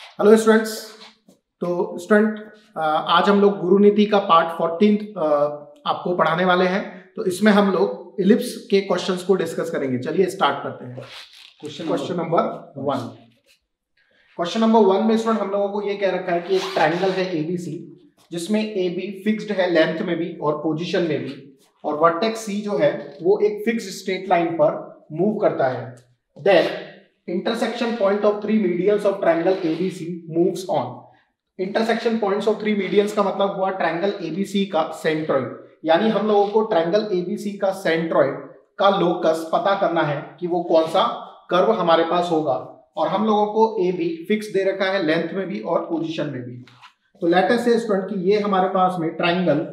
Hello students. तो student आज हम लोग गुरु नीति का पार्ट 14 आपको पढ़ाने वाले हैं। तो इसमें हम लोग इलिप्स के क्वेश्चंस को डिस्कस करेंगे। चलिए स्टार्ट करते हैं। Question number 1। क्वेश्चन नंबर 1 में स्टूडेंट हम लोगों को ये कह रखा है कि एक ट्राइंगल है एबीसी जिसमें AB फिक्स्ड है लेंथ में भी और पोजीशन में भी, और वर्टेक्स C जो है वो एक फिक्स्ड स्ट्रेट लाइन पर मूव करता है। Then intersection point of three medians of triangle ABC moves on। intersection points of three medians का मतलब हुआ ट्रायंगल ABC का सेंट्रॉइड, यानी हम लोगों को ट्रायंगल ABC का सेंट्रॉइड का लोकस पता करना है कि वो कौन सा कर्व हमारे पास होगा, और हम लोगों को AB फिक्स दे रखा है लेंथ में भी और पोजीशन में भी। तो लेट अस से स्टूडेंट कि ये हमारे पास में ट्रायंगल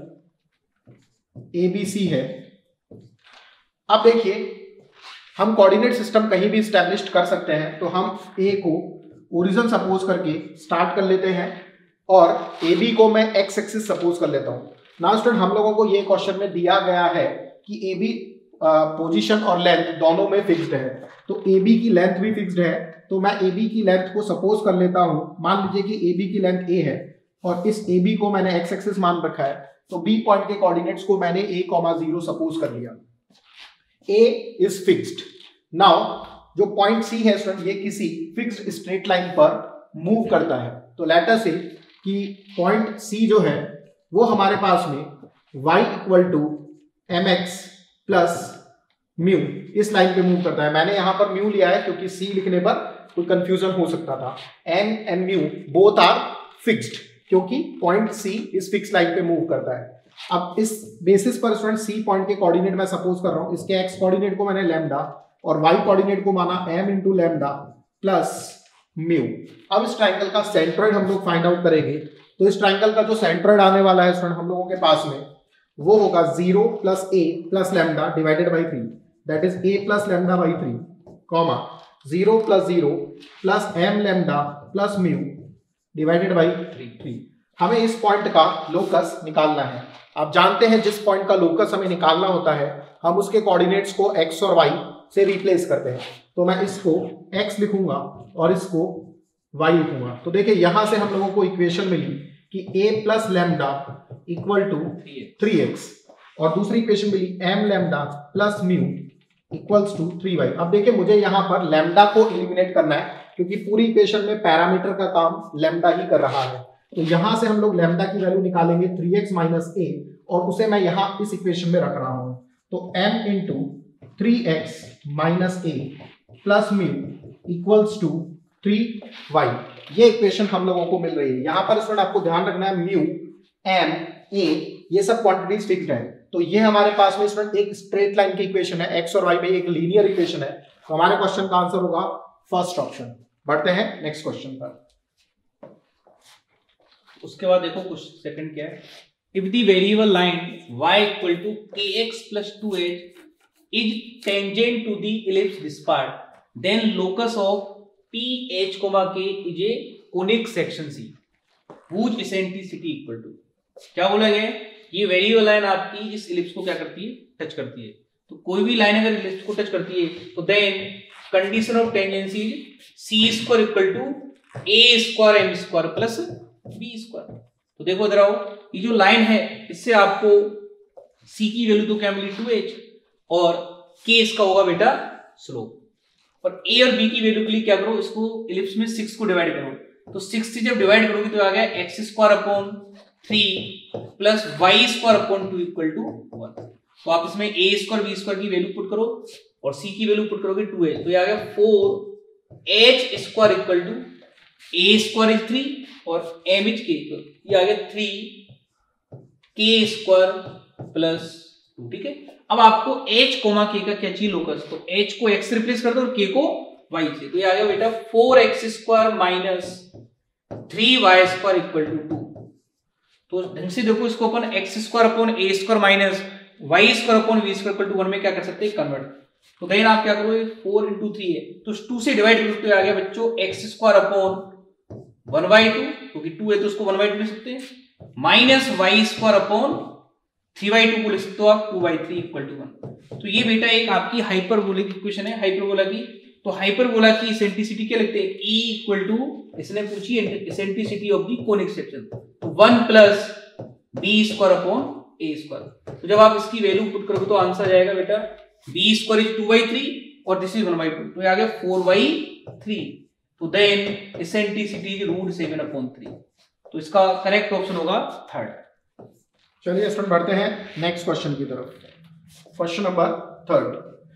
ABC है। अब देखिए हम कोऑर्डिनेट सिस्टम कहीं भी स्टैब्लिश कर सकते हैं, तो हम A को ओरिजिन सपोज करके स्टार्ट कर लेते हैं और AB को मैं एक्स एक्सिस सपोज कर लेता हूं। नाउ स्टूडेंट हम लोगों को ये क्वेश्चन में दिया गया है कि AB पोजीशन और लेंथ दोनों में फिक्स्ड है, तो AB की लेंथ भी फिक्स्ड है। तो मैं AB की लेंथ को सपोज कर लेता हूं। मान लीजिए कि AB की लेंथ A है और इस AB को मैंने एक्स एक्सिस मान रखा है, तो B पॉइंट के कोऑर्डिनेट्स को मैंने A,0 सपोज कर लिया। A is fixed। Now जो पॉइंट C है स्टूडेंट ये किसी फिक्स्ड स्ट्रेट लाइन पर मूव करता है। तो लेट अस से कि पॉइंट C जो है वो हमारे पास में y = mx प्लस म्यू इस लाइन पे मूव करता है। मैंने यहां पर म्यू लिया है क्योंकि C लिखने पर कोई कंफ्यूजन हो सकता था। m and mu both are fixed क्योंकि पॉइंट C इस फिक्स लाइन पे मूव करता है। अब इस बेसिस पर स्टूडेंट C पॉइंट के कोऑर्डिनेट मैं सपोज कर रहा हूं, इसके x कोऑर्डिनेट को मैंने लैम्डा और y कोऑर्डिनेट को माना m × लैम्डा प्लस म्यू। अब इस ट्रायंगल का सेंट्रॉइड हम लोग फाइंड आउट करेंगे। तो इस ट्रायंगल का जो सेंट्रॉइड आने वाला है स्टूडेंट हम लोगों के पास में वो होगा 0 + a + lambda divided by 3, that is a + lambda by 3, comma 0 + 0 + m lambda plus mu divided by 3। हमें इस पॉइंट का लोकस निकालना है। आप जानते हैं जिस पॉइंट का लोकस हमें निकालना होता है हम उसके कोऑर्डिनेट्स को x और y से रिप्लेस करते हैं। तो मैं इसको x लिखूंगा और इसको y लिखूंगा। तो देखिए यहां से हम लोगों को इक्वेशन मिली कि a + लैम्डा = 3x और दूसरी इक्वेशन मिली m lambda plus mu = 3y। अब देखिए मुझे यहां पर लैम्डा को एलिमिनेट करना है क्योंकि पूरी इक्वेशन में पैरामीटर का काम लैम्डा ही कर रहा है। तो यहां से हम लोग लैम्डा की वैल्यू निकालेंगे 3x - a और उसे मैं यहां इस इक्वेशन में रख रहा हूं। तो m × 3x - a plus mu = 3y। ये इक्वेशन हम लोगों को मिल रही है। यहां पर स्टूडेंट आपको ध्यान रखना है म्यू m a ये सब क्वांटिटीज फिक्स्ड है। तो ये हमारे पास में स्टूडेंट एक स्ट्रेट लाइन की इक्वेशन है, x और y में एक लीनियर इक्वेशन है। तो हमारे क्वेश्चन का आंसर होगा फर्स्ट ऑप्शन। बढ़ते हैं नेक्स्ट क्वेश्चन पर। उसके बाद देखो कुछ सेकंड क्या है। If the variable line y = kx + 2h is tangent to the ellipse this part, then locus of ph, k is a conic section C whose eccentricity = क्या बोला गया है? ये वेरिएबल लाइन आपकी इस इलिप्स को क्या करती है? टच करती है। तो कोई भी लाइन अगर इलिप्स को टच करती है तो then condition of tangency c² = a² m² plus b²। तो देखो इधर आओ, ये जो लाइन है इससे आपको c की वैल्यू तो क्या मिली 2h और k इसका होगा बेटा स्लोप, और a और b की वैल्यू के लिए क्या करो, इसको इलिप्स में 6 को डिवाइड करो। तो 6 से जब डिवाइड करोगे तो आ गया x² / 3 प्लस y² / 2 = 1। तो आप इसमें a² b² की वैल्यू पुट करो और c की वैल्यू पुट करोगे 2h, तो ये आ गया 4h² = a² is 3 और m is k, तो ये आ गया 3k² + 2। ठीक है, अब आपको h, k का क्या चाहिए लोकस, तो h को x से रिप्लेस कर दो और k को y से। तो ये आ गया बेटा 4x² - 3y² = 2। तो ढंग से देखो इसको अपन x² / a² minus y² / v² = 1 में क्या कर सकते हैं, कन्वर्ट। तो देन आप क्या करोगे 4 × 3 है तो 2 से डिवाइड करो तो आ गया बच्चों x² / 1/2, क्योंकि 2 है तो उसको 1/2 लिख सकते हैं, माइनस y² / 3/2 को लिख सकते हो आप 2/3 = 1। तो ये बेटा एक आपकी हाइपरबोलिक इक्वेशन है, हाइपरबोला की तो हाइपरबोला की इसेंट्रिसिटी क्या लिखते हैं, E इक्वल टू, इसने पूछी eccentricity of the conic section, तो 1 प्लस बी स्क्वायर अपॉन ए स्क्वायर। तो जब आप इसकी वैल्यू पुट करोगे तो आंसर जाएगा बेटा बी स्क्वायर इज 2/3 और दिस इज 1/2, तो आ गया 4/3। तो देन इसेंट्रिसिटी इज √7/3। तो इसका करेक्ट ऑप्शन होगा थर्ड। चलिए स्टूडेंट बढ़ते हैं नेक्स्ट क्वेश्चन की तरफ। क्वेश्चन नंबर 3,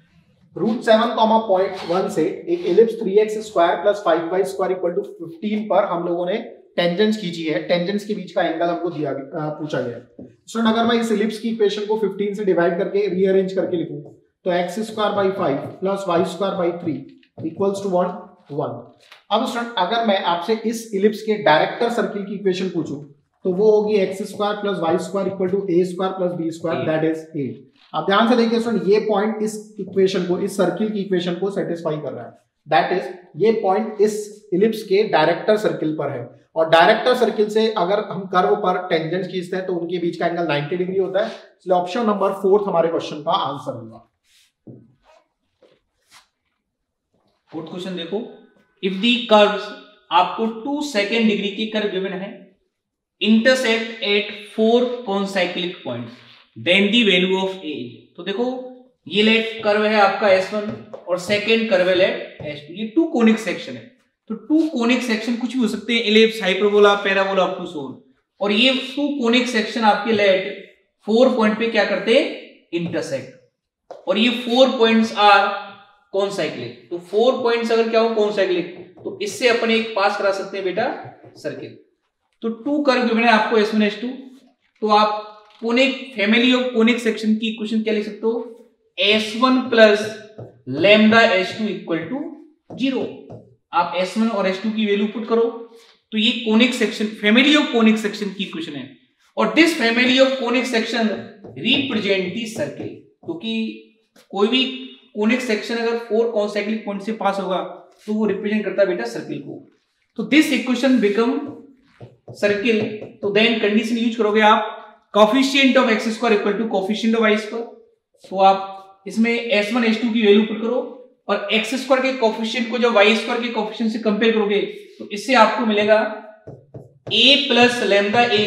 √7, 1 से एक एलिप्स 3x² + 5y² = 15 पर हम लोगों ने टेंजेंट्स खींची है। टेंजेंट्स के बीच का एंगल हमको पूछा गया है। स्टूडेंट अगर मैं इस एलिप्स की इक्वेशन को 15 से डिवाइड करके रीअरेंज करके लिखूं तो x² / 5 + y² / 3 = 1। अब स्टूडेंट अगर मैं आपसे इस एलिप्स के डायरेक्टर सर्किल की इक्वेशन पूछूं तो वो होगी x² + y² = a² + b², that is 8। अब ध्यान से देखिए स्टूडेंट, ये पॉइंट इस इक्वेशन को, इस सर्किल की इक्वेशन को सेटिस्फाई कर रहा है, दैट इज ये पॉइंट इस एलिप्स के डायरेक्टर सर्किल पर है। और डायरेक्टर सर्किल से अगर हम कर्व पर टेंजेंट खींचते हैं तो उनके बीच का एंगल 90 डिग्री होता है। इसलिए ऑप्शन नंबर 4 हमारे क्वेश्चन का आंसर होगा। फोर्थ क्वेश्चन देखो, इफ दी कर्व्स, आपको 2 सेकंड डिग्री के कर्व गिवन है, intersect at 4 concyclic points, then the value of A. तो देखो ये लेट कर्व है आपका S1 और सेकंड कर्व है लेट S2, ये 2 कोनिक सेक्शन है। तो 2 कोनिक सेक्शन कुछ भी हो सकते हैं, ellipse, hyperbola, parabola, up to so on. और ये 2 कोनिक सेक्शन आपके लेट 4 पॉइंट पे क्या करते हैं, इंटरसेक्ट, और ये 4 पॉइंट्स आर कॉन्साइक्लिक। तो 4 पॉइंट्स अगर क्या हो कॉन्साइक्लिक, तो इससे अपन एक पास करा सकते हैं बेटा सर्किल। तो 2 कर्व गिवन है आपको S1 S2, तो आप conic family of conic section की इक्वेशन क्या लिख सकते हो, S1 + लैम्डा S2 = 0। आप S1 और S2 की वैल्यू पुट करो तो ये conic section, family of conic section की इक्वेशन है। और this family of conic section represent the circle, क्योंकि कोई भी कोनिक सेक्शन अगर 4 कॉन्साइक्लिक पॉइंट से पास होगा तो वो रिप्रेजेंट करता है बेटा सर्किल को। तो दिस इक्वेशन बिकम सर्किल। तो देन कंडीशन यूज करोगे आप, coefficient of x² = coefficient of y²। तो आप इसमें S1 S2 की वैल्यू पुट करो और x² के कोफिशिएंट को जब y² के कोफिशिएंट से कंपेयर करोगे तो इससे आपको मिलेगा a + लैम्डा a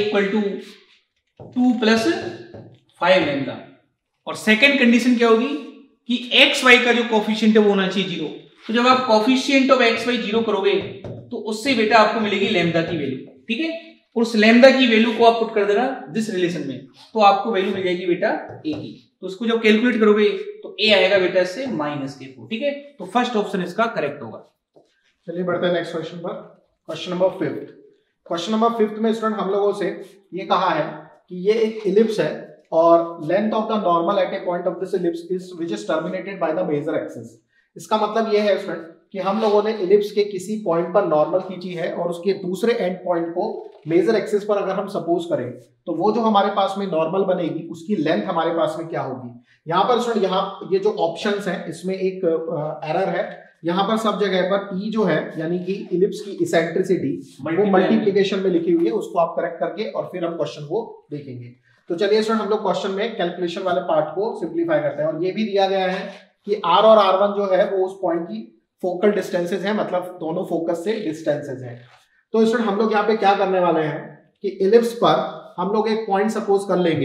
= 2 + 5 लैम्डा। और सेकंड कंडीशन क्या होगी कि xy का जो कोफिशिएंट है वो होना चाहिए 0। तो जब आप कोफिशिएंट ऑफ xy 0 करोगे तो उससे बेटा आपको मिलेगी लैम्डा की वैल्यू, ठीक है। और उस लैम्डा की वैल्यू को आप पुट कर देना दिस रिलेशन में, तो आपको वैल्यू मिल जाएगी बेटा a की। तो उसको जब कैलकुलेट करोगे तो a आएगा बेटा इससे -k4, ठीक है। तो फर्स्ट ऑप्शन इसका करेक्ट होगा। चलिए बढ़ते हैं नेक्स्ट क्वेश्चन पर। Question number 5। क्वेश्चन नंबर 5 में स्टूडेंट हम लोगों से ये कहा है कि ये एक इलिप्स है और length of the normal at a point of this ellipse is which is terminated by the major axis. इसका मतलब ये है स्टूडेंट कि हम लोगों ने इलिप्स के किसी पॉइंट पर नॉर्मल खींची है और उसके दूसरे एंड पॉइंट को मेजर एक्सिस पर अगर हम सपोज करें तो वो जो हमारे पास में नॉर्मल बनेगी उसकी लेंथ हमारे पास में क्या होगी। यहाँ पर स्टूडेंट, यहाँ ये जो ऑप्शंस हैं इसमें एक एरर है। यहाँ पर सब जगह पर ई जो है यानी कि इलिप्स की इसेंट्रिसिटी वो मल्टीप्लिकेशन में लिखी हुई है, उसको आप करेक्ट करके और फिर हम क्वेश्चन को देखेंगे। तो चलिए स्टूडेंट हम लोग क्वेश्चन में कैलकुलेशन वाले पार्ट को सिंप्लीफाई करते हैं। और ये भी दिया गया है कि आर और R1 जो है वो उस पॉइंट की फोकल डिस्टेंसेज हैं, मतलब दोनों फोकस से डिस्टेंसेज हैं। तो स्टूडेंट हम लोग यहाँ पे क्या करने वाले हैं कि इलिप्स पर हम लोग एक पॉइंट सपोज कर लेंगे।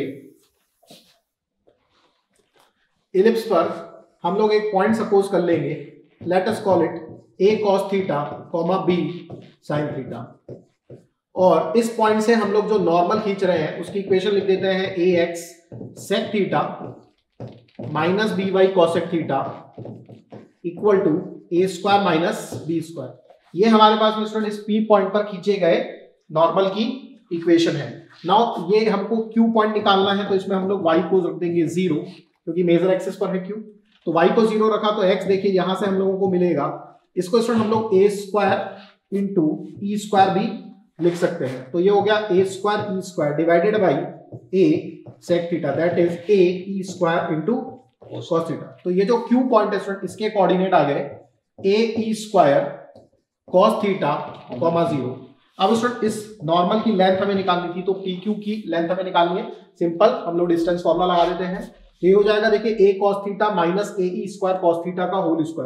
इलिप्स पर हम लोग एक पॉइंट सपोज कर लेंगे, let us call it a cos theta, b sin theta. और इस पॉइंट से हम लोग जो नॉर्मल खींच रहे हैं उसकी इक्वेशन लिख देते हैं ax sec theta minus by cosec theta equal to a² - b²। ये हमारे पास में स्टूडेंट इस p पॉइंट पर खींचे गए नॉर्मल की इक्वेशन है। नाउ ये हमको q पॉइंट निकालना है, तो इसमें हम लोग y को रख देंगे 0 क्योंकि मेजर एक्सिस पर है q। तो y को 0 रखा तो x देखिए यहां से हम लोगों को मिलेगा, इसको स्टूडेंट हम लोग a² * e² भी लिख सकते हैं। तो ये हो गया a² e² divided by a sec theta, that is a e² * cos theta. तो ये जो q पॉइंट है स्टूडेंट इसके कोऑर्डिनेट आ गए a e² cos थीटा, 0। अब स्टूडेंट इस नॉर्मल की लेंथ हमें निकालनी थी, तो PQ की लेंथ हमें निकालनी है। सिंपल हम लोग डिस्टेंस फॉर्मूला लगा देते हैं। ये हो जाएगा देखिए a cos theta minus a e² cos theta का whole square.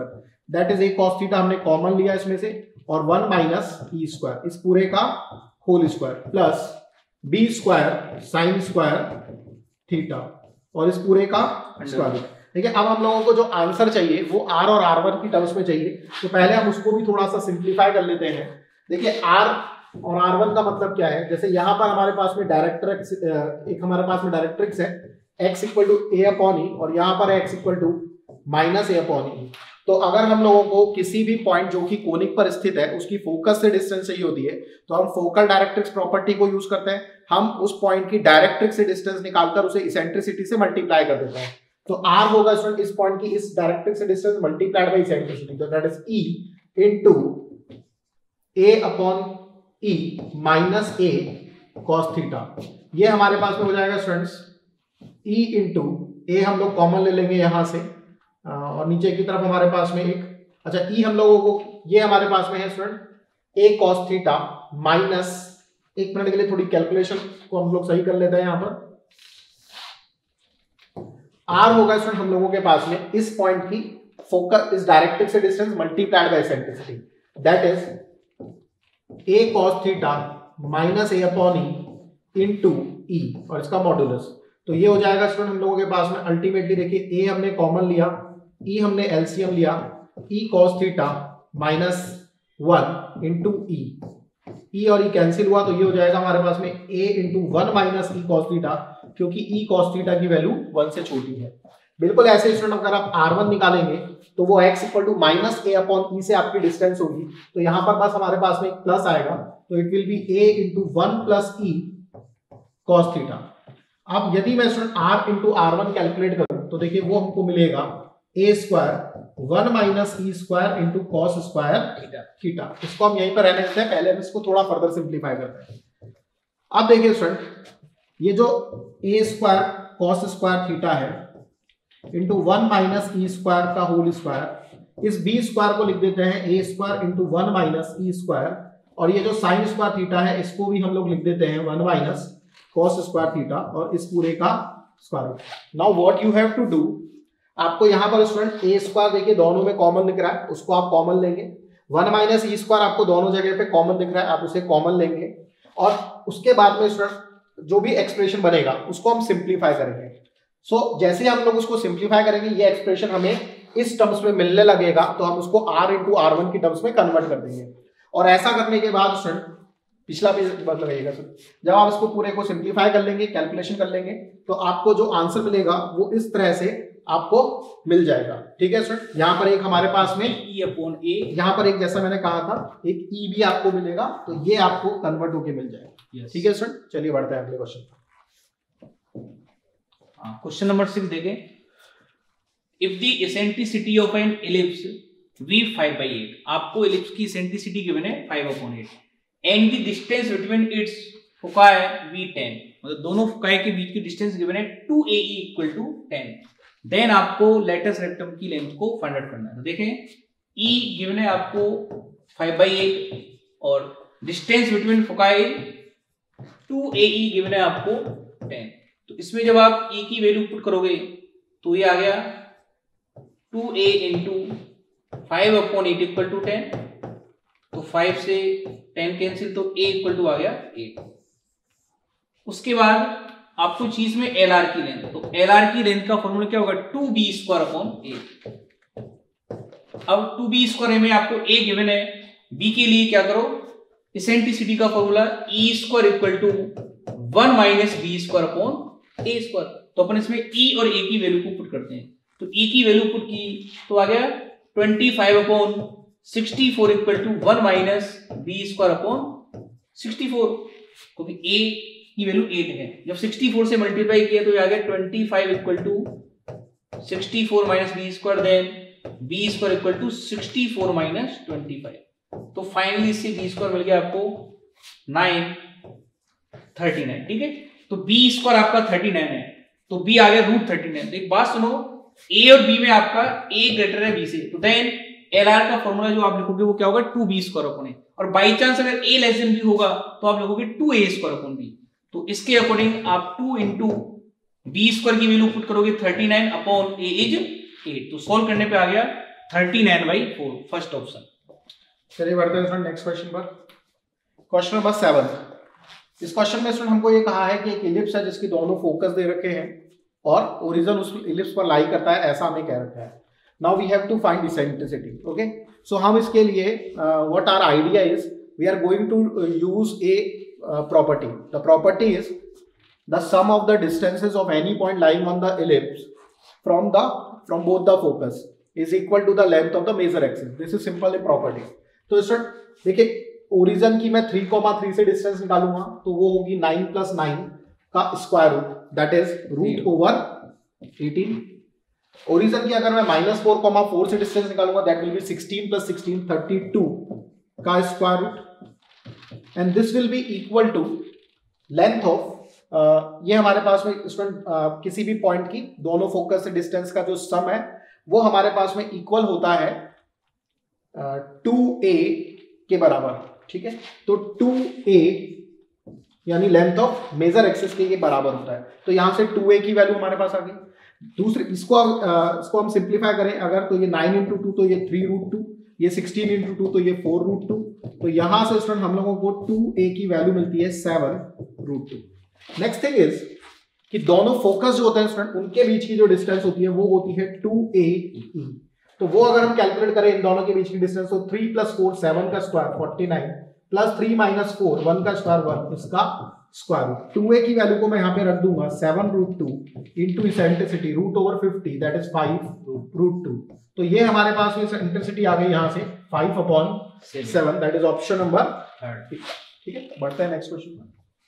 That is A cos theta हमने कॉमन लिया इसमें से, और 1 माइनस ई स्क्वायर इस पूरे का whole square plus B square sine square theta और इस पूरे का स्क्वायर रूट। ठीक है, अब हम लोगों को जो आंसर चाहिए वो r और r1 की टर्म्स में चाहिए, तो पहले हम उसको भी थोड़ा सा सिंप्लीफाई कर लेते हैं। देखिए r और r1 का मतलब क्या है, जैसे यहाँ पर हमारे पास में डायरेक्ट्रिक्स एक हमारे पास में डायरेक्ट्रिक्स है x equal to A upon E और यहाँ पर x equal to minus A upon E. तो अगर हम लोगों को किसी भी पॉइंट जो कि कोनिक पर स्थित है उसकी फोकस से डिस्टेंस चाहिए होती है तो हम फोकल डायरेक्ट्रिक्स प्रॉपर्टी को यूज करते हैं। हम उस पॉइंट की डायरेक्ट्रिक्स से डिस्टेंस निकालकर उसे इसेंट्रिसिटी से मल्टीप्लाई कर देते हैं। तो r होगा स्टूडेंट इस पॉइंट की इस डायरेक्ट्रिक्स से डिस्टेंस मल्टीप्लाइड बाय इसेंट्रिसिटी, तो that is e into a upon e minus a cos theta. ये हमारे पास में हो जाएगा स्टूडेंट्स e इनटू a, हम लोग कॉमन ले लेंगे यहां से और नीचे की तरफ हमारे पास में एक, अच्छा e हम लोगों को ये हमारे पास में है student a cos theta minus, एक मिनट के लिए थोड़ी कैलकुलेशन को हम लोग सही कर लेते हैं। यहां पर r होगा स्टूडेंट हम लोगों के पास में इस पॉइंट की फोकस इस डायरेक्ट्रिक्स से distance multiplied by eccentricity, that is a cos theta minus a upon e into e और इसका मॉड्यूलस। तो ये हो जाएगा स्टूडेंट हम लोगों के पास में अल्टीमेटली देखिए a हमने कॉमन लिया, e हमने एलसीएम लिया, e cos theta minus 1 into e और e कैंसिल हुआ तो ये हो जाएगा हमारे पास में a into 1 minus e cos theta, क्योंकि e cos थीटा की वैल्यू 1 से छोटी है। बिल्कुल ऐसे स्टूडेंट अगर आप r1 निकालेंगे तो वो x equal to minus a upon e से आपकी डिस्टेंस होगी, तो यहाँ पर बस हमारे पास में एक प्लस आएगा, तो it will be a into 1 plus e cos theta. अब यदि मैं student r into r1 calculate करूं तो देखिए वो हमको मिलेगा a square 1 minus e square into cos square theta. इसको हम यहीं पर रहने देते हैं, पहले हम इसको थोड़ा फर्दर सिंप्लीफाई करते हैं। अब देखिए स्टूडेंट ये जो a square cos square theta है इंटू 1 माइनस e स्क्वायर का होल स्क्वायर, इस b स्क्वायर को लिख देते हैं a square into 1 minus e square, और ये जो साइन स्क्वायर थीटा है इसको भी हम लोग लिख देते हैं 1 माइनस cos स्क्वायर थीटा और इस पूरे का square root. Now what you have to do, आपको यहाँ पर स्टूडेंट a स्क्वायर देखिए दोनों में कॉमन दिख रहा है, उसको आप कॉमन लेंगे। 1 माइनस ई स्क्वायर आपको दोनों जगह पे कॉमन दिख रहा है, आप उसे कॉमन लेंगे और उसके बाद में स्टूडेंट जो भी एक्सप्रेशन बनेगा उसको हम सिंप्लीफाई करेंगे। सो जैसे हम लोग उसको सिंप्लीफाई करेंगे ये एक्सप्रेशन हमें इस टर्म्स में मिलने लगेगा, तो हम उसको r इंटू r1 की टर्म्स में कन्वर्ट कर देंगे। और ऐसा करने के बाद स्टूडेंट पिछला पेज बदल लगाइएगा सर, जब आप इसको पूरे को सिंप्लीफाई कर लेंगे कैलकुलेशन कर लेंगे तो आपको जो आंसर मिलेगा वो इस तरह से आपको मिल जाएगा। ठीक है स्टूडेंट, यहाँ पर एक हमारे पास में e अपॉन a, यहाँ पर एक जैसा मैंने कहा था एक e भी आपको मिलेगा, तो ये आपको कन्वर्ट होके मिल जाएगा। ठीक है स्टूडेंट, चलिए बढ़ते हैं अगले क्वेश्चन। क्वेश्चन नंबर 6 देखें। If the eccentricity of an ellipse v 5/8, आपको एलिप्स की इसेंट्रिसिटी गिवन है 5/8 and the distance between its foci v10, मतलब दोनों फोकाई के बीच की डिस्टेंस गिवन है 2ae इक्वल टू 10, देन आपको लेटस रेक्टम की लेंथ को फाइंड आउट करना है। तो देखें e गिवन है आपको 5/8 और distance between foci 2ae given है आपको 10। तो इसमें जब आप e की वैल्यू पुट करोगे तो ये आ गया 2a इंटू 5/8 इक्वल टू 10, तो 5 से 10 कैंसिल, तो a इक्वल टू आ गया 8। उसके बाद आपको चीज में LR की लेंथ, तो LR की लेंथ का फॉर्मूला क्या होगा 2b स्क्वायर अपॉन a। अब 2b स्क्वायर में आपको a गिवन है, b के लिए क्या करो इसेंट्रिसिटी का formula e square equal to 1 minus b square upon a square. तो अपन इसमें e और a की वैल्यू को पुट करते हैं, तो e की वैल्यू पुट की तो आ गया 25/64 equal to 1 minus b square upon 64, क्योंकि a की वैल्यू 8 है। जब 64 से मल्टीप्लाई किया तो ये आ गया 25 equal to 64 minus b square, then b square equal to 64 minus 25। तो फाइनली इससे b स्क्वायर मिल गया आपको 939। ठीक है, तो b स्क्वायर आपका 39 है, तो b आ गया √39। तो एक बात सुनो, a और b में आपका a ग्रेटर है b से, तो देन LR का फॉर्मूला जो आप लिखोगे वो क्या होगा 2b स्क्वायर अपॉन a, और बाई चांस अगर a लेस देन b होगा तो आप लिखोगे 2a स्क्वायर अपॉन b। तो इसके अकॉर्डिंग आप 2 इंटू बी स्क्वायर की वैल्यू पुट करोगे 39 अपॉन a इज 8। तो सॉल्व करने पे आ गया 13n/4 फर्स्ट ऑप्शन। चलिए बढ़ते हैं स्टूडेंट नेक्स्ट क्वेश्चन पर। Question number 7। इस क्वेश्चन में स्टूडेंट हमको ये कहा है कि एक इलिप्स है जिसकी दोनों फोकस दे रखे हैं और ओरिजिन उस इलिप्स पर लाई करता है, ऐसा हमें कह रखा है। Now we have to find eccentricity. Okay, so हम इसके लिए what our idea is we are going to use a property. The property is the sum of the distances of any point lying on the ellipse from both the focus is equal to the length of the major axis. This is simple a property. तो student देखिए origin की मैं 3,3 से distance निकालूंगा तो वो होगी 9 + 9 का square root, that is √18। Origin की अगर मैं -4,4 से डिस्टेंस निकालूंगा दैट विल बी 16 + 16 32 का square root, and this will be equal to length of ये हमारे पास में स्टूडेंट किसी भी पॉइंट की दोनों फोकस से डिस्टेंस का जो सम है वो हमारे पास में इक्वल होता है 2a के बराबर। ठीक है, तो 2a यानी लेंथ ऑफ मेजर एक्सिस के बराबर होता है। तो यहां से 2a की वैल्यू हमारे पास आ गई। दूसरे इसको हम सिंप्लीफाई करें अगर तो ये 9 × 2 तो ये 3√2, ये 16 × 2 तो ये 4√2। तो यहां से स्टूडेंट हम लोगों को 2a की वैल्यू मिलती है 7√2। नेक्स्ट थिंग इज कि दोनों फोकस जो होते हैं स्टूडेंट उनके बीच की जो डिस्टेंस होती है वो होती है 2ae। तो वो अगर हम कैलकुलेट करें इन दोनों के बीच की डिस्टेंस तो 3 + 4 7 का स्क्वायर 49 + 3 - 4 1 का स्क्वायर 1 इसका स्क्वायर रूट। 2a की वैल्यू को मैं यहां पे रख दूंगा 7√2 इनटू इसेंट्रिसिटी √50 दैट इज 5√2। तो ये हमारे पास में इसेंट्रिसिटी आ गई यहां से 5/7 दैट इज ऑप्शन नंबर 3। ठीक है, बढ़ते हैं नेक्स्ट क्वेश्चन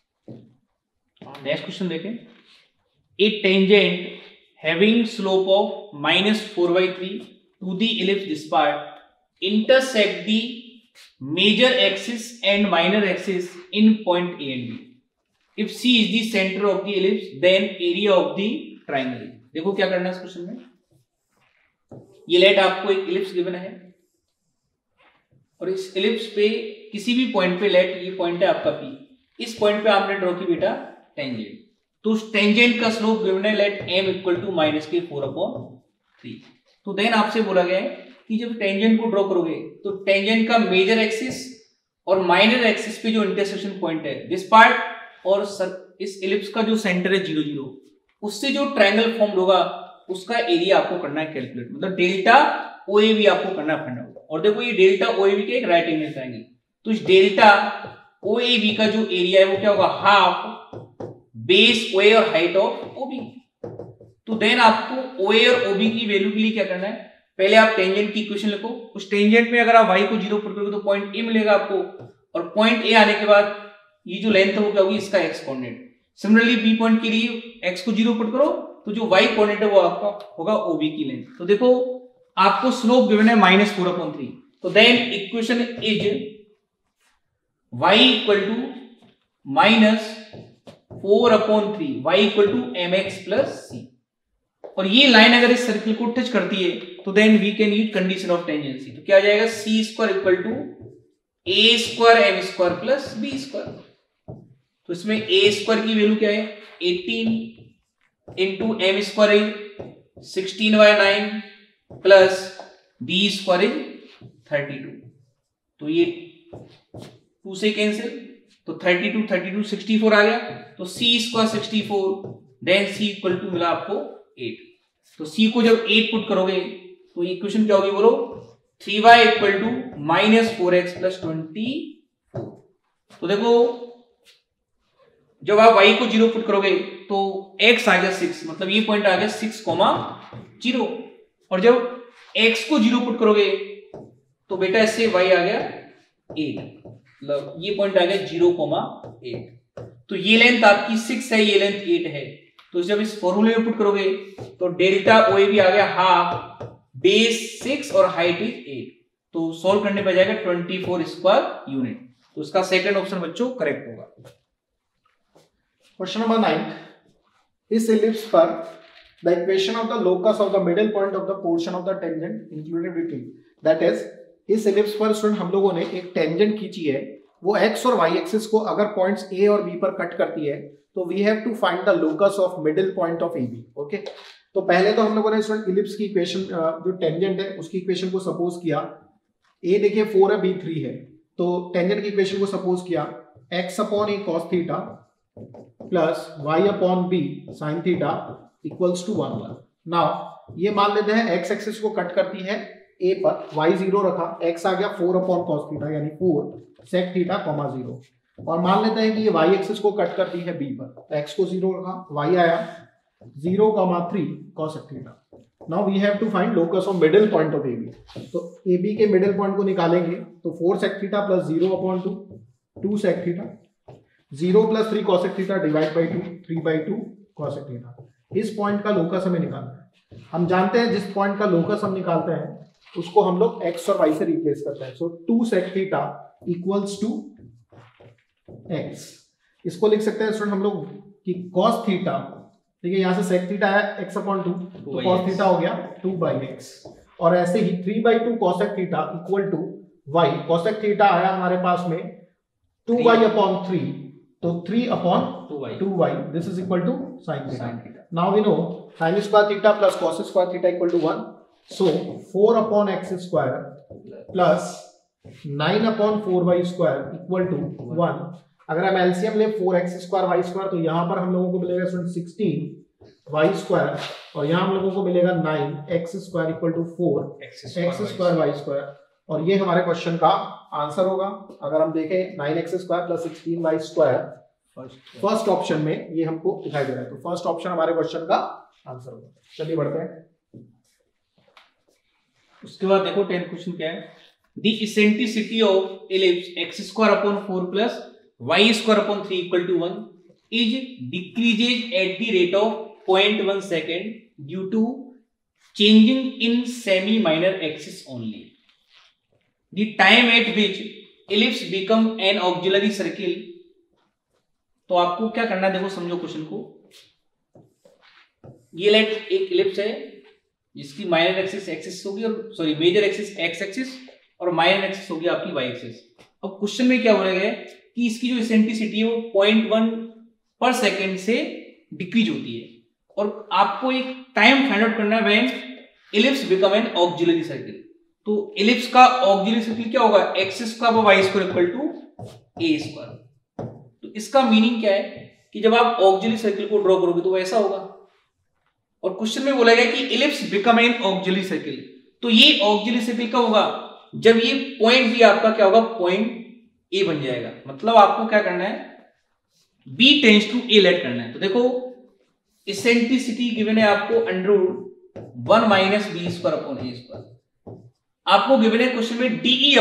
में। नेक्स्ट क्वेश्चन देखें। A tangent having slope of -4/3 to the ellipse dispart intersect the major axis and minor axis in point A and B. If C is the center of the ellipse, then area of the triangle. देखो क्या करना है इस question में। ये late आपको एक ellipse given है और इस इलिप्स पे किसी भी पॉइंट पे लेट ये पॉइंट है आपका P, इस पॉइंट पे आपने ड्रॉ की बेटा टेंजेंट। तो उस टेंजेंट का स्लोप गिवन है लेट m = -4/3। तो देन आपसे बोला गया है कि जब टेंजेंट को ड्रॉ करोगे तो टेंजेंट का मेजर एक्सिस और माइनर एक्सिस पे जो इंटरसेक्शन पॉइंट है दिस पार्ट और इस इलिप्स का जो सेंटर है 0 0 उससे जो ट्रायंगल फॉर्म होगा उसका एरिया आपको करना है कैलकुलेट, मतलब डेल्टा OAB आपको करना है फाइंड आउट। और देखो ये डेल्टा OAB के एक राइट एंगल ट्रायंगल, तो इस डेल्टा OAB का जो एरिया है वो क्या होगा हाफ बेस OA और हाइट ऑफ OB। तो देन आपको OA और OB की वैल्यू के लिए क्या करना है, पहले आप टेंजेंट की इक्वेशन लिखो। उस टेंजेंट में अगर आप y को 0 पुट करोगे तो पॉइंट A मिलेगा आपको, और पॉइंट A आने के बाद ये जो लेंथ है वो क्या होगी इसका x coordinate. Similarly B point के लिए x को 0 पुट करो तो जो y कोऑर्डिनेट है वो आपका होगा OB की लेंथ। तो देखो आपको स्लोप गिवन है -4/3, तो then equation is y = -4/3 y = mx + c। और ये लाइन अगर इस सर्किल को टच करती है तो then we can use condition of tangency. तो क्या आ जाएगा c² = a² m² + b²। तो इसमें a² की वैल्यू क्या है 18 × m² है 16/9 प्लस b² है 32। तो ये 2 से कैंसिल, तो 32 32 64 आ गया, तो c² 64 देन c = मिला आपको 8। तो c को जब 8 पुट करोगे तो इक्वेशन क्या होगी बोलो 3y = -4x + 24। तो देखो जब आप y को 0 पुट करोगे तो x आ गया 6, मतलब ये पॉइंट आ गया 6,0, और जब x को 0 पुट करोगे तो बेटा इससे y आ गया 8, मतलब ये पॉइंट आ गया 0,8। तो ये लेंथ आपकी 6 है, ये लेंथ 8 है। तो जब इस फॉर्मूले में पुट करोगे तो डेल्टा OAB आ गया हाफ बेस 6 और हाइट इज 8। तो सॉल्व करने पे जाएगा 24² यूनिट। तो इसका सेकंड ऑप्शन बच्चों करेक्ट होगा। Question number 9। इस इलिप्स पर the equation of the locus of the middle point of the portion of the tangent included between, that is इस इलिप्स पर स्टूडेंट हम लोगों ने एक टेंजेंट खींची है, वो x और y एक्सिस को अगर पॉइंट्स A और B पर कट करती है तो we have to find the locus of middle point of AB। Okay, तो पहले तो हम लोगों ने स्टूडेंट इलिप्स की इक्वेशन जो टेंजेंट है उसकी इक्वेशन को सपोज किया, ए देखिए 4 है, बी 3 है, तो टेंजेंट की इक्वेशन को सपोज किया x upon a cos theta plus y upon b sine theta equals to 1 1। Now ये मान लेते हैं x एक्सिस को कट करती है a पर, y 0 रखा, x आ गया 4 अपॉन कॉस थीटा यानी 4 सेक थीटा कॉमा 0, और मान लेते हैं कि ये y एक्सिस को कट करती है b पर, तो x को 0 रखा, y आया 0,3 cos theta. Now we have to find locus of middle point of AB, तो AB के मिडिल पॉइंट को निकालेंगे तो 4 sec theta plus 0 upon 2 sec theta, 0 plus 3 cos theta divide by 2 3/2 cos theta. इस point का locus हमें निकालना है। हम जानते हैं जिस पॉइंट का लोकस हम निकालते हैं उसको हम लोग x और y से रिप्लेस करते हैं, so 2 sec theta equals to x। इसको लिख सकते हैं स्टूडेंट हम लोग कि cos थीटा, ठीक है, यहाँ से sec थीटा है x अपॉन 2, तो cos थीटा हो गया 2/x, और ऐसे ही 3/2 cos theta equal to y, cos theta आया हमारे पास में 2y अपॉन 3, तो 3 upon 2y, this is equal to sin theta. Now we know sin square theta plus cos square theta equal to 1, so 4 upon x square plus 9 upon 4y square equal to 1। अगर हम LCM ले 4x square y square, तो यहाँ पर हम लोगों को मिलेगा 16 y स्क्वायर, और यहाँ हम लोगों को मिलेगा 9x square equal to 4 x square y square, और ये हमारे क्वेश्चन का आंसर होगा। अगर हम देखें 9x square plus 16y square first option में ये हमको दिखाई दे रहा है, तो फर्स्ट ऑप्शन हमारे क्वेश्चन का आंसर होगा। चलिए बढ़ते हैं। उसके बाद देखो 10th क्वेश्चन क्या है, the eccentricity of ellipse x square upon 4 plus y square upon 3 equal to 1 is decreases at the rate of 0.1 second due to changing in semi minor axis only. The time at which ellipse become an auxiliary circle, तो आपको क्या करना है, देखो समझो question को। ये like एक इलिप्स है जिसकी माइनर एक्सिस एक्सिस होगी, और sorry major axis x axis और माइनर एक्सिस होगी आपकी वाई एक्सिस। अब क्वेश्चन में क्या बोला गया है कि इसकी जो इसेंट्रिसिटी है वो 0.1 पर सेकेंड से डिक्रीज होती है, और आपको एक टाइम फाइंड आउट करना है when ellipse become an auxiliary circle. तो इलिप्स का ऑक्सिलरी सर्किल क्या होगा, एक्स स्क्वायर और y square equal to A square. तो इसका मीनिंग क्या है कि जब आप ऑक्सिलरी सर्किल को ड्रॉ करोगे तो वैसा होगा, और क्वेश्चन में बोला गया कि ellipse become an auxiliary circle, तो ये ऑक्सिलरी सर्किल कब होगा, जब ये पॉइंट भी आपका क्या होगा, पॉइंट ए बन जाएगा। मतलब आपको क्या करना है, B tends to a let करना है। तो देखो इसेंट्रिसिटी गिवन है आपको √1 माइनस बी स्क्वायर अपॉन ए स्क्वायर। आपको गिवन है क्वेश्चन में DE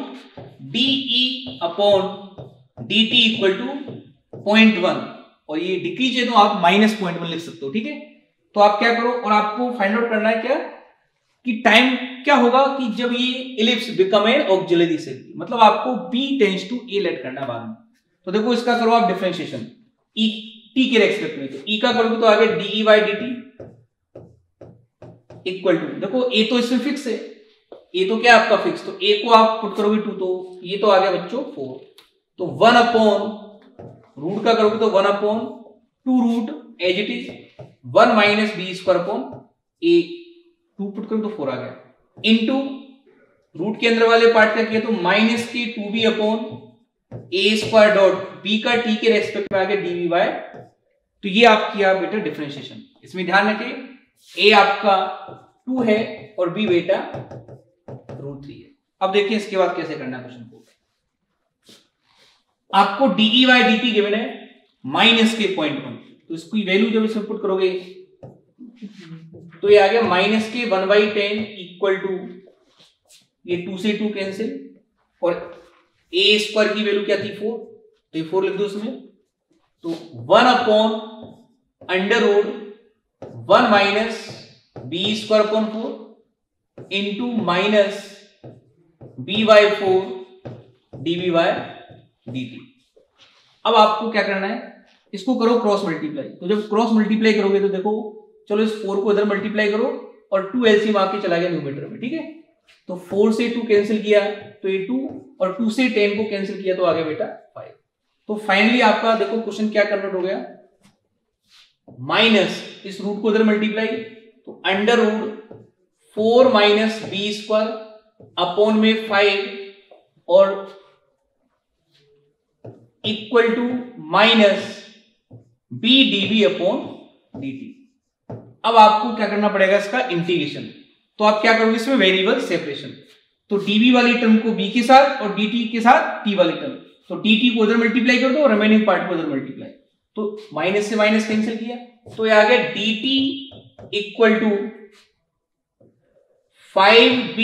अपॉन DT इक्वल टू 0.1, और ये डिक्रीज है तो आप -0.1 लिख सकते हो, ठीक है। तो आप क्या करो, और आपको फाइंड आउट करना है क्या कि टाइम क्या होगा कि जब ये ellipse become an auxiliary circle, मतलब आपको B tends to a let करना है बाद में। तो देखो इसका करो आप डिफरेंशिएशन E t के रेस्पेक्ट में, तो E का करोगे तो आगे DE by dt equal to, देखो A तो इसमें फिक्स है, A तो क्या आपका फिक्स, तो A को आप पुट करोगे 2, तो ये तो आ गया बच्चों 4, तो 1 अपॉन रूट का करोगे तो 1 upon 2 root as it is 1 minus b square upon a, 2 put करोगे तो 4 आ गया, इनटू रूट के अंदर वाले पार्ट का किया तो माइनस के 2b अपॉन ए स्क्वायर डॉट बी का टी के रेस्पेक्ट में आ गया डीवी बाय, तो ये आप किया बेटा डिफरेंशिएशन। इसमें ध्यान रखिए ए आपका 2 है और बी बेटा √3 है। अब देखिए इसके बाद कैसे करना है क्वेश्चन को। आपको DE by d t given है माइनस के 0.1, तो इसकी वैल्यू जब इसमें पुट करोगे तो ये आ गया माइनस के 1/10 इक्वल टू, ये 2 से 2 कैंसिल, और ए स्क्वायर की वैल्यू क्या थी 4, तो ये 4 लिख दो उसमें, तो 1 upon under root 1 minus b square upon 4 into minus b by 4 DB by dt। अब आपको क्या करना है, इसको करो क्रॉस मल्टीप्लाई। तो जब क्रॉस मल्टीप्लाई करोगे तो देखो, चलो इस 4 को इधर मल्टीप्लाई करो और 2 एलसीएम आके चला गया न्यूमरेटर में, ठीक है। तो 4 से 2 कैंसिल किया तो ये 2, और 2 से 10 को कैंसिल किया तो आ गया बेटा 5। तो फाइनली आपका देखो क्वेश्चन क्या कन्वर्ट हो गया, माइनस इस रूट को इधर मल्टीप्लाई तो under root 4 minus b square upon में 5 और इक्वल to minus b DV upon dt। अब आपको क्या करना पड़ेगा, इसका इंटीग्रेशन। तो आप क्या करोगे इसमें, वेरिएबल सेपरेशन। तो dv वाली टर्म को b के साथ और dt के साथ t वाली टर्म, तो dt को उधर मल्टीप्लाई कर दो और रिमेनिंग पार्ट को उधर मल्टीप्लाई। तो माइनस से माइनस कैंसिल किया, तो ये आ गया dt equal to 5b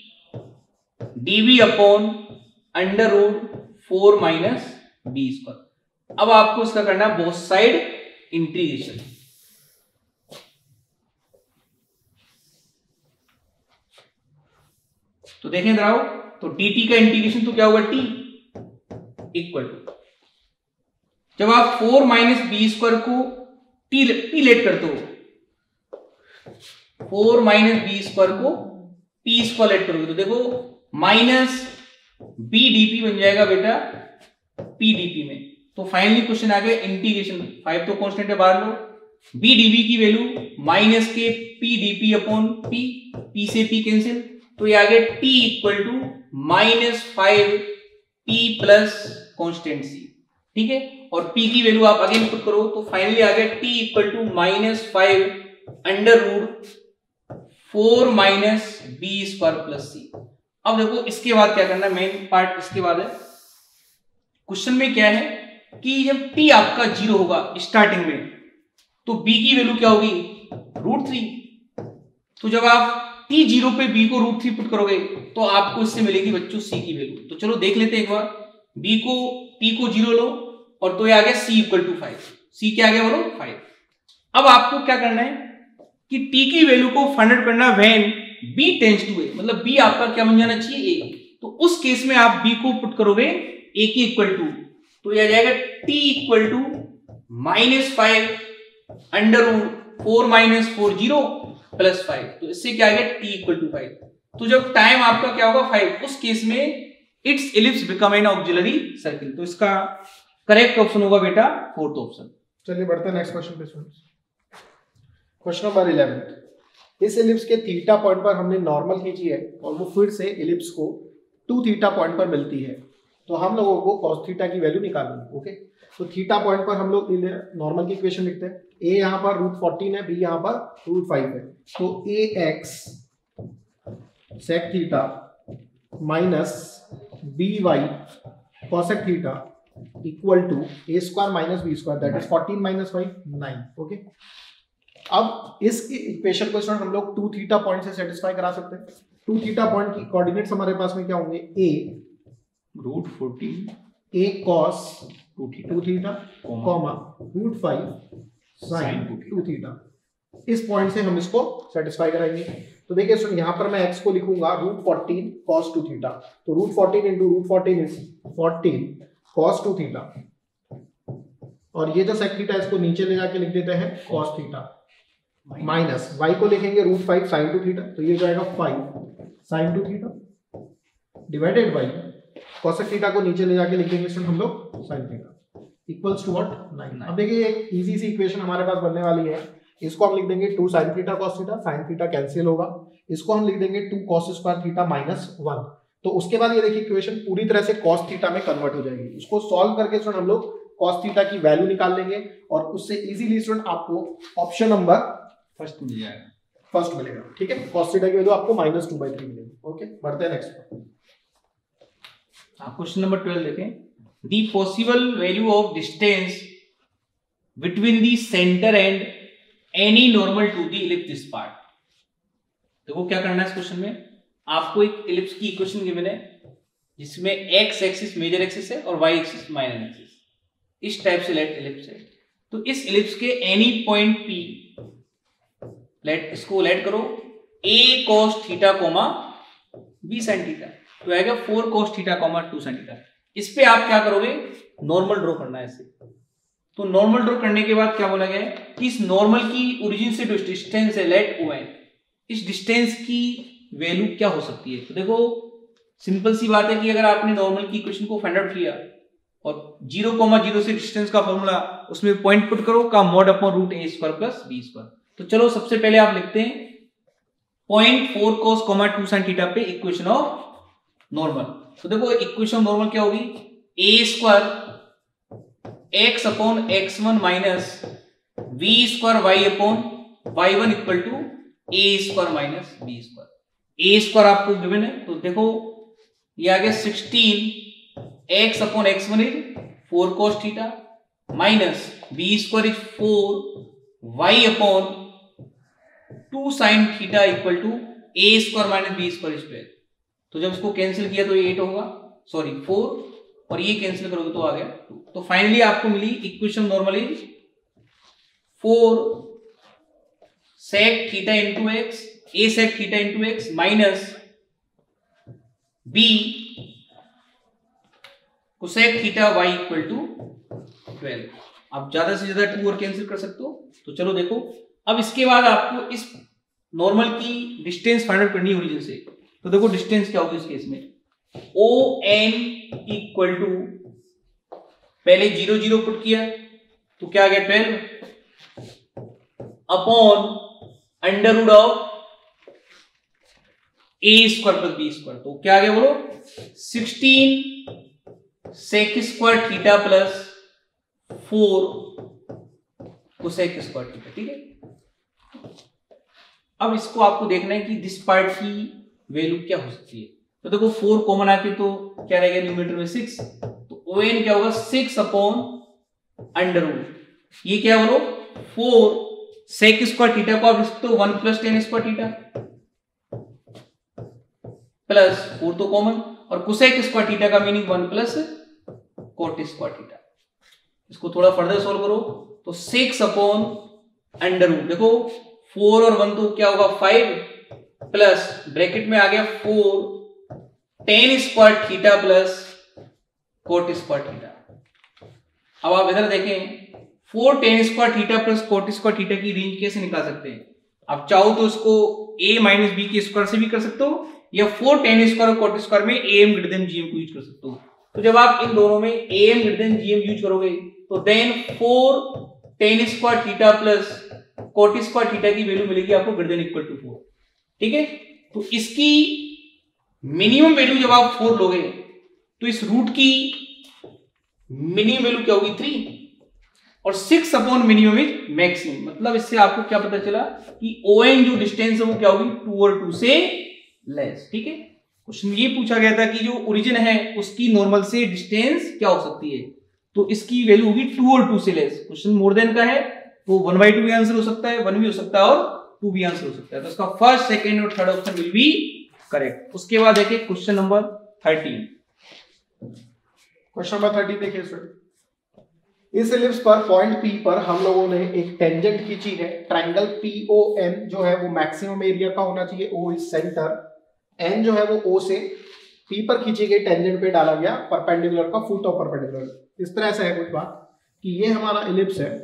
dv upon under root 4 minus b square. अब आपको इसका करना बोथ साइड इंटीग्रेशन। तो देखें जरा, तो dt का इंटीग्रेशन तो क्या होगा, t इक्वल टू, जब आप 4 माइनस बी स्क्वायर को t लेट करते हो, 4 माइनस बी स्क्वायर को p स्क्वायर लेट करोगे तो देखो माइनस बी डीपी बन जाएगा बेटा p dp में। तो फाइनली क्वेश्चन आ गया इंटीग्रेशन, 5 तो कांस्टेंट है बाहर लो, b dv की वैल्यू माइनस के p dp अपॉन p से p कैंसिल, तो ये आ गया t equal to minus 5 p plus constant c, ठीक है। और p की वैल्यू आप अगेन पुट करो तो फाइनली आ गया t equal to minus 5 under root 4 minus b square plus c। अब देखो इसके बाद क्या करना है, मेन पार्ट इसके बाद है। क्वेश्चन में क्या है कि जब t आपका 0 होगा स्टार्टिंग में, तो b की वैल्यू क्या होगी, √3। तो जब आप t 0 पे b को √3 पुट करोगे तो आपको इससे मिलेगी बच्चों c की वैल्यू। तो चलो देख लेते हैं एक बार, b को t को 0 लो और तो ये आ गया c इक्वल टू 5, c क्या आ गया बोलो 5। अब आपको क्या करना है कि t की वैल्यू को फाइंड आउट करना when b tends to a, मतलब b आपका क्या बन जाना चाहिए a। तो उस केस में आप b को पुट करोगे a के इक्वल टू, तो ये आ जाएगा t equal to minus 5 under root 4 minus 4 0 plus 5। तो इससे क्या आ गया t इक्वल टू 5। तो जब टाइम आपका क्या होगा 5, उस केस में it's ellipse become an auxiliary circle. तो इसका करेक्ट ऑप्शन होगा बेटा फोर्थ ऑप्शन। चलिए बढ़ते हैं नेक्स्ट क्वेश्चन पे स्टूडेंट्स। क्वेश्चन नंबर 11, इस एलिप्स के थीटा पॉइंट पर हमने नॉर्मल खींची है और वो फिर से एलिप्स को 2 थीटा पॉइंट पर मिलती है, तो हम लोगों को cos थीटा की वैल्यू निकालनी है। ओके, तो थीटा पॉइंट पर हम लोग नॉर्मल की इक्वेशन लिखते हैं, a यहाँ पर √14 है, b यहाँ पर √5 है, तो ax sec theta minus by cosec theta equal to a square minus b square, that is 14 minus 5 9। Okay, अब इस इक्वेशन को हम लोग 2 थीटा पॉइंट से सेटिस्फाई करा सकते हैं। 2 थीटा पॉइंट की कोऑर्डिनेट्स हमारे पास में क्या होंगे, a √14 a cos 2 theta comma √5 sin 2 theta. इस पॉइंट से हम इसको सेटिस्फाई कराएंगे। तो देखिए स्टूडेंट, यहाँ पर मैं x को लिखूंगा √14 cos 2 थीटा, तो √14 इंटू √14 इज 14 cos 2 थीटा, और ये जो sec थीटा इसको नीचे ले जाके लिख देते हैं cos थीटा, माइनस y को लिखेंगे √5 sin 2 थीटा, तो ये जाएगा 5 sin 2 theta divided by cosec theta को नीचे ले जाके लिख देंगे स्टूडेंट हम लोग sin theta equals to what 9। अब देखिए एक इजी सी इक्वेशन हमारे पास बनने वाली है, इसको हम लिख देंगे 2 sin theta cos theta, sin theta cancel होगा, इसको हम लिख देंगे 2 cos स्क्वायर थीटा माइनस 1। तो उसके बाद ये देखिए इक्वेशन पूरी तरह से cos थीटा में कन्वर्ट हो जाएगी। उसको सॉल्व करके स्टूडेंट हम लोग cos थीटा की वैल्यू निकाल लेंगे और उससे इजीली स्टूडेंट आपको ऑप्शन नंबर फर्स्ट मिल जाएगा, फर्स्ट मिलेगा। ठीक है, cos थीटा की वैल्यू आपको -2/3 मिलेगी। ओके, बढ़ते हैं नेक्स्ट पर। क्वेश्चन नंबर 12 देखें, the possible value of distance between the centre and any normal to the ellipse this part. देखो क्या करना है इस क्वेश्चन में, आपको एक इलिप्स की इक्वेशन गिवन है जिसमें x एक्सिस मेजर एक्सिस है और y एक्सिस माइनर एक्सिस, इस टाइप से लेट इलिप्स है। तो इस इलिप्स के एनी पॉइंट p लेट, इसको लेट करो a cos theta comma b sin theta, तो आएगा 4 cos theta comma 2 sin theta. इस पे आप क्या करोगे, नॉर्मल ड्रॉ करना है ऐसे। तो नॉर्मल ड्रॉ करने के बाद क्या बोला गया है कि इस नॉर्मल की ओरिजिन से जो डिस्टेंस है लेट o है, इस डिस्टेंस की वैल्यू क्या हो सकती है। तो देखो सिंपल सी बात है कि अगर आपने नॉर्मल की इक्वेशन को फाइंड आउट किया और 0,0 से डिस्टेंस का फॉर्मूला, उसमें पॉइंट पुट करो का mod अपॉन √a² + b², तो चलो सबसे पहले आप लिखते हैं 0.4 cos, 2 sin थीटा पे इक्वेशन ऑफ नॉर्मल। तो देखो इक्वेशन नॉर्मल क्या होगी, a square x upon x1 minus v square y upon y1 equal to a square minus b square. a square आपको गिवन है, तो देखो ये आ गया 16 x upon x1 is 4 cos theta minus b square is 4 y upon 2 sin theta equal to a square minus b square square. तो जब इसको कैंसिल किया तो ये 8 होगा, सॉरी 4, और ये कैंसिल करोगे तो आ गया 2। तो फाइनली आपको मिली equation normal is 4 sec theta into x, a sec theta into x minus b cosec theta y equal to 12। आप ज्यादा से ज्यादा 2 और कैंसिल कर सकते हो। तो चलो देखो, अब इसके बाद आपको इस नॉर्मल की डिस्टेंस फाइंड आउट करनी है ओरिजिन से। तो देखो डिस्टेंस क्या होगी इस केस में, ON इक्वल टू, पहले 0 0 पुट किया तो क्या आ गया 12 upon under root of a square plus b square. तो क्या आ गया बोलो, 16 sec square theta plus 4 cosec square theta. ठीक है, अब इसको आपको देखना है कि दिस पार्ट की वैल्यू क्या हो सकती है। तो देखो 4 कॉमन आके तो क्या रहेगा न्यूमरेटर में 6, तो ON क्या होगा 6 अपॉन अंडर रूट, ये क्या बोलो 4 sec स्क्वायर थीटा को आप लिख सकते हो 1 plus tan square theta plus 4 तो कॉमन, और cosec स्क्वायर थीटा का meaning 1 plus cot square theta. इसको थोड़ा फर्दर सोल्व करो तो 6 अपॉन अंडर रूट, देखो 4 और 1 तो क्या होगा 5 प्लस ब्रैकेट में आ गया 4 tan square theta plus cot square theta. अब आप इधर देखें 4 tan square theta plus cot square theta की रेंज कैसे निकाल सकते हैं। आप चाहो तो इसको a माइनस बी के स्क्वायर से भी कर सकते हो, या 4 tan स्क्वायर और cot स्क्वायर में am ग्रेटर देन gm को यूज कर सकते हो। तो जब आप इन दोनों में am greater than gm use करोगे तो then 4 tan square theta plus cot square theta की वैल्यू मिलेगी आपको ग्रेटर देन इक्वल टू 4। ठीक है, तो इसकी मिनिमम वैल्यू जब आप 4 लोगे तो इस रूट की मिनिमम वैल्यू क्या होगी 3, और 6 अपॉन मिनिमम इज मैक्सिमम। मतलब इससे आपको क्या पता चला कि ON जो डिस्टेंस है वो क्या होगी 2 और 2 से लेस। ठीक है, क्वेश्चन ये पूछा गया था कि जो ओरिजिन है उसकी नॉर्मल से डिस्टेंस क्या हो सकती है, तो इसकी वैल्यू होगी 2 और 2 से लेस। क्वेश्चन मोर देन का है तो 1/2 भी आंसर हो सकता है, 1 भी हो सकता है और 2 भी आंसर हो सकता है। तो इसका फर्स्ट, सेकंड और third option will be correct. उसके बाद देखिए क्वेश्चन नंबर 13। क्वेश्चन नंबर 13 देखिए स्टूडेंट, इस एलिप्स पर पॉइंट P पर हम लोगों ने एक टेंजेंट खींची है। ट्रायंगल PON जो है वो मैक्सिमम एरिया का होना चाहिए, O इज सेंटर, N जो है वो O से P पर खींची गई टेंजेंट पे डाला गया परपेंडिकुलर का फुट ऑफ परपेंडिकुलर। इस तरह से है कुछ बात कि ये हमारा एलिप्स है,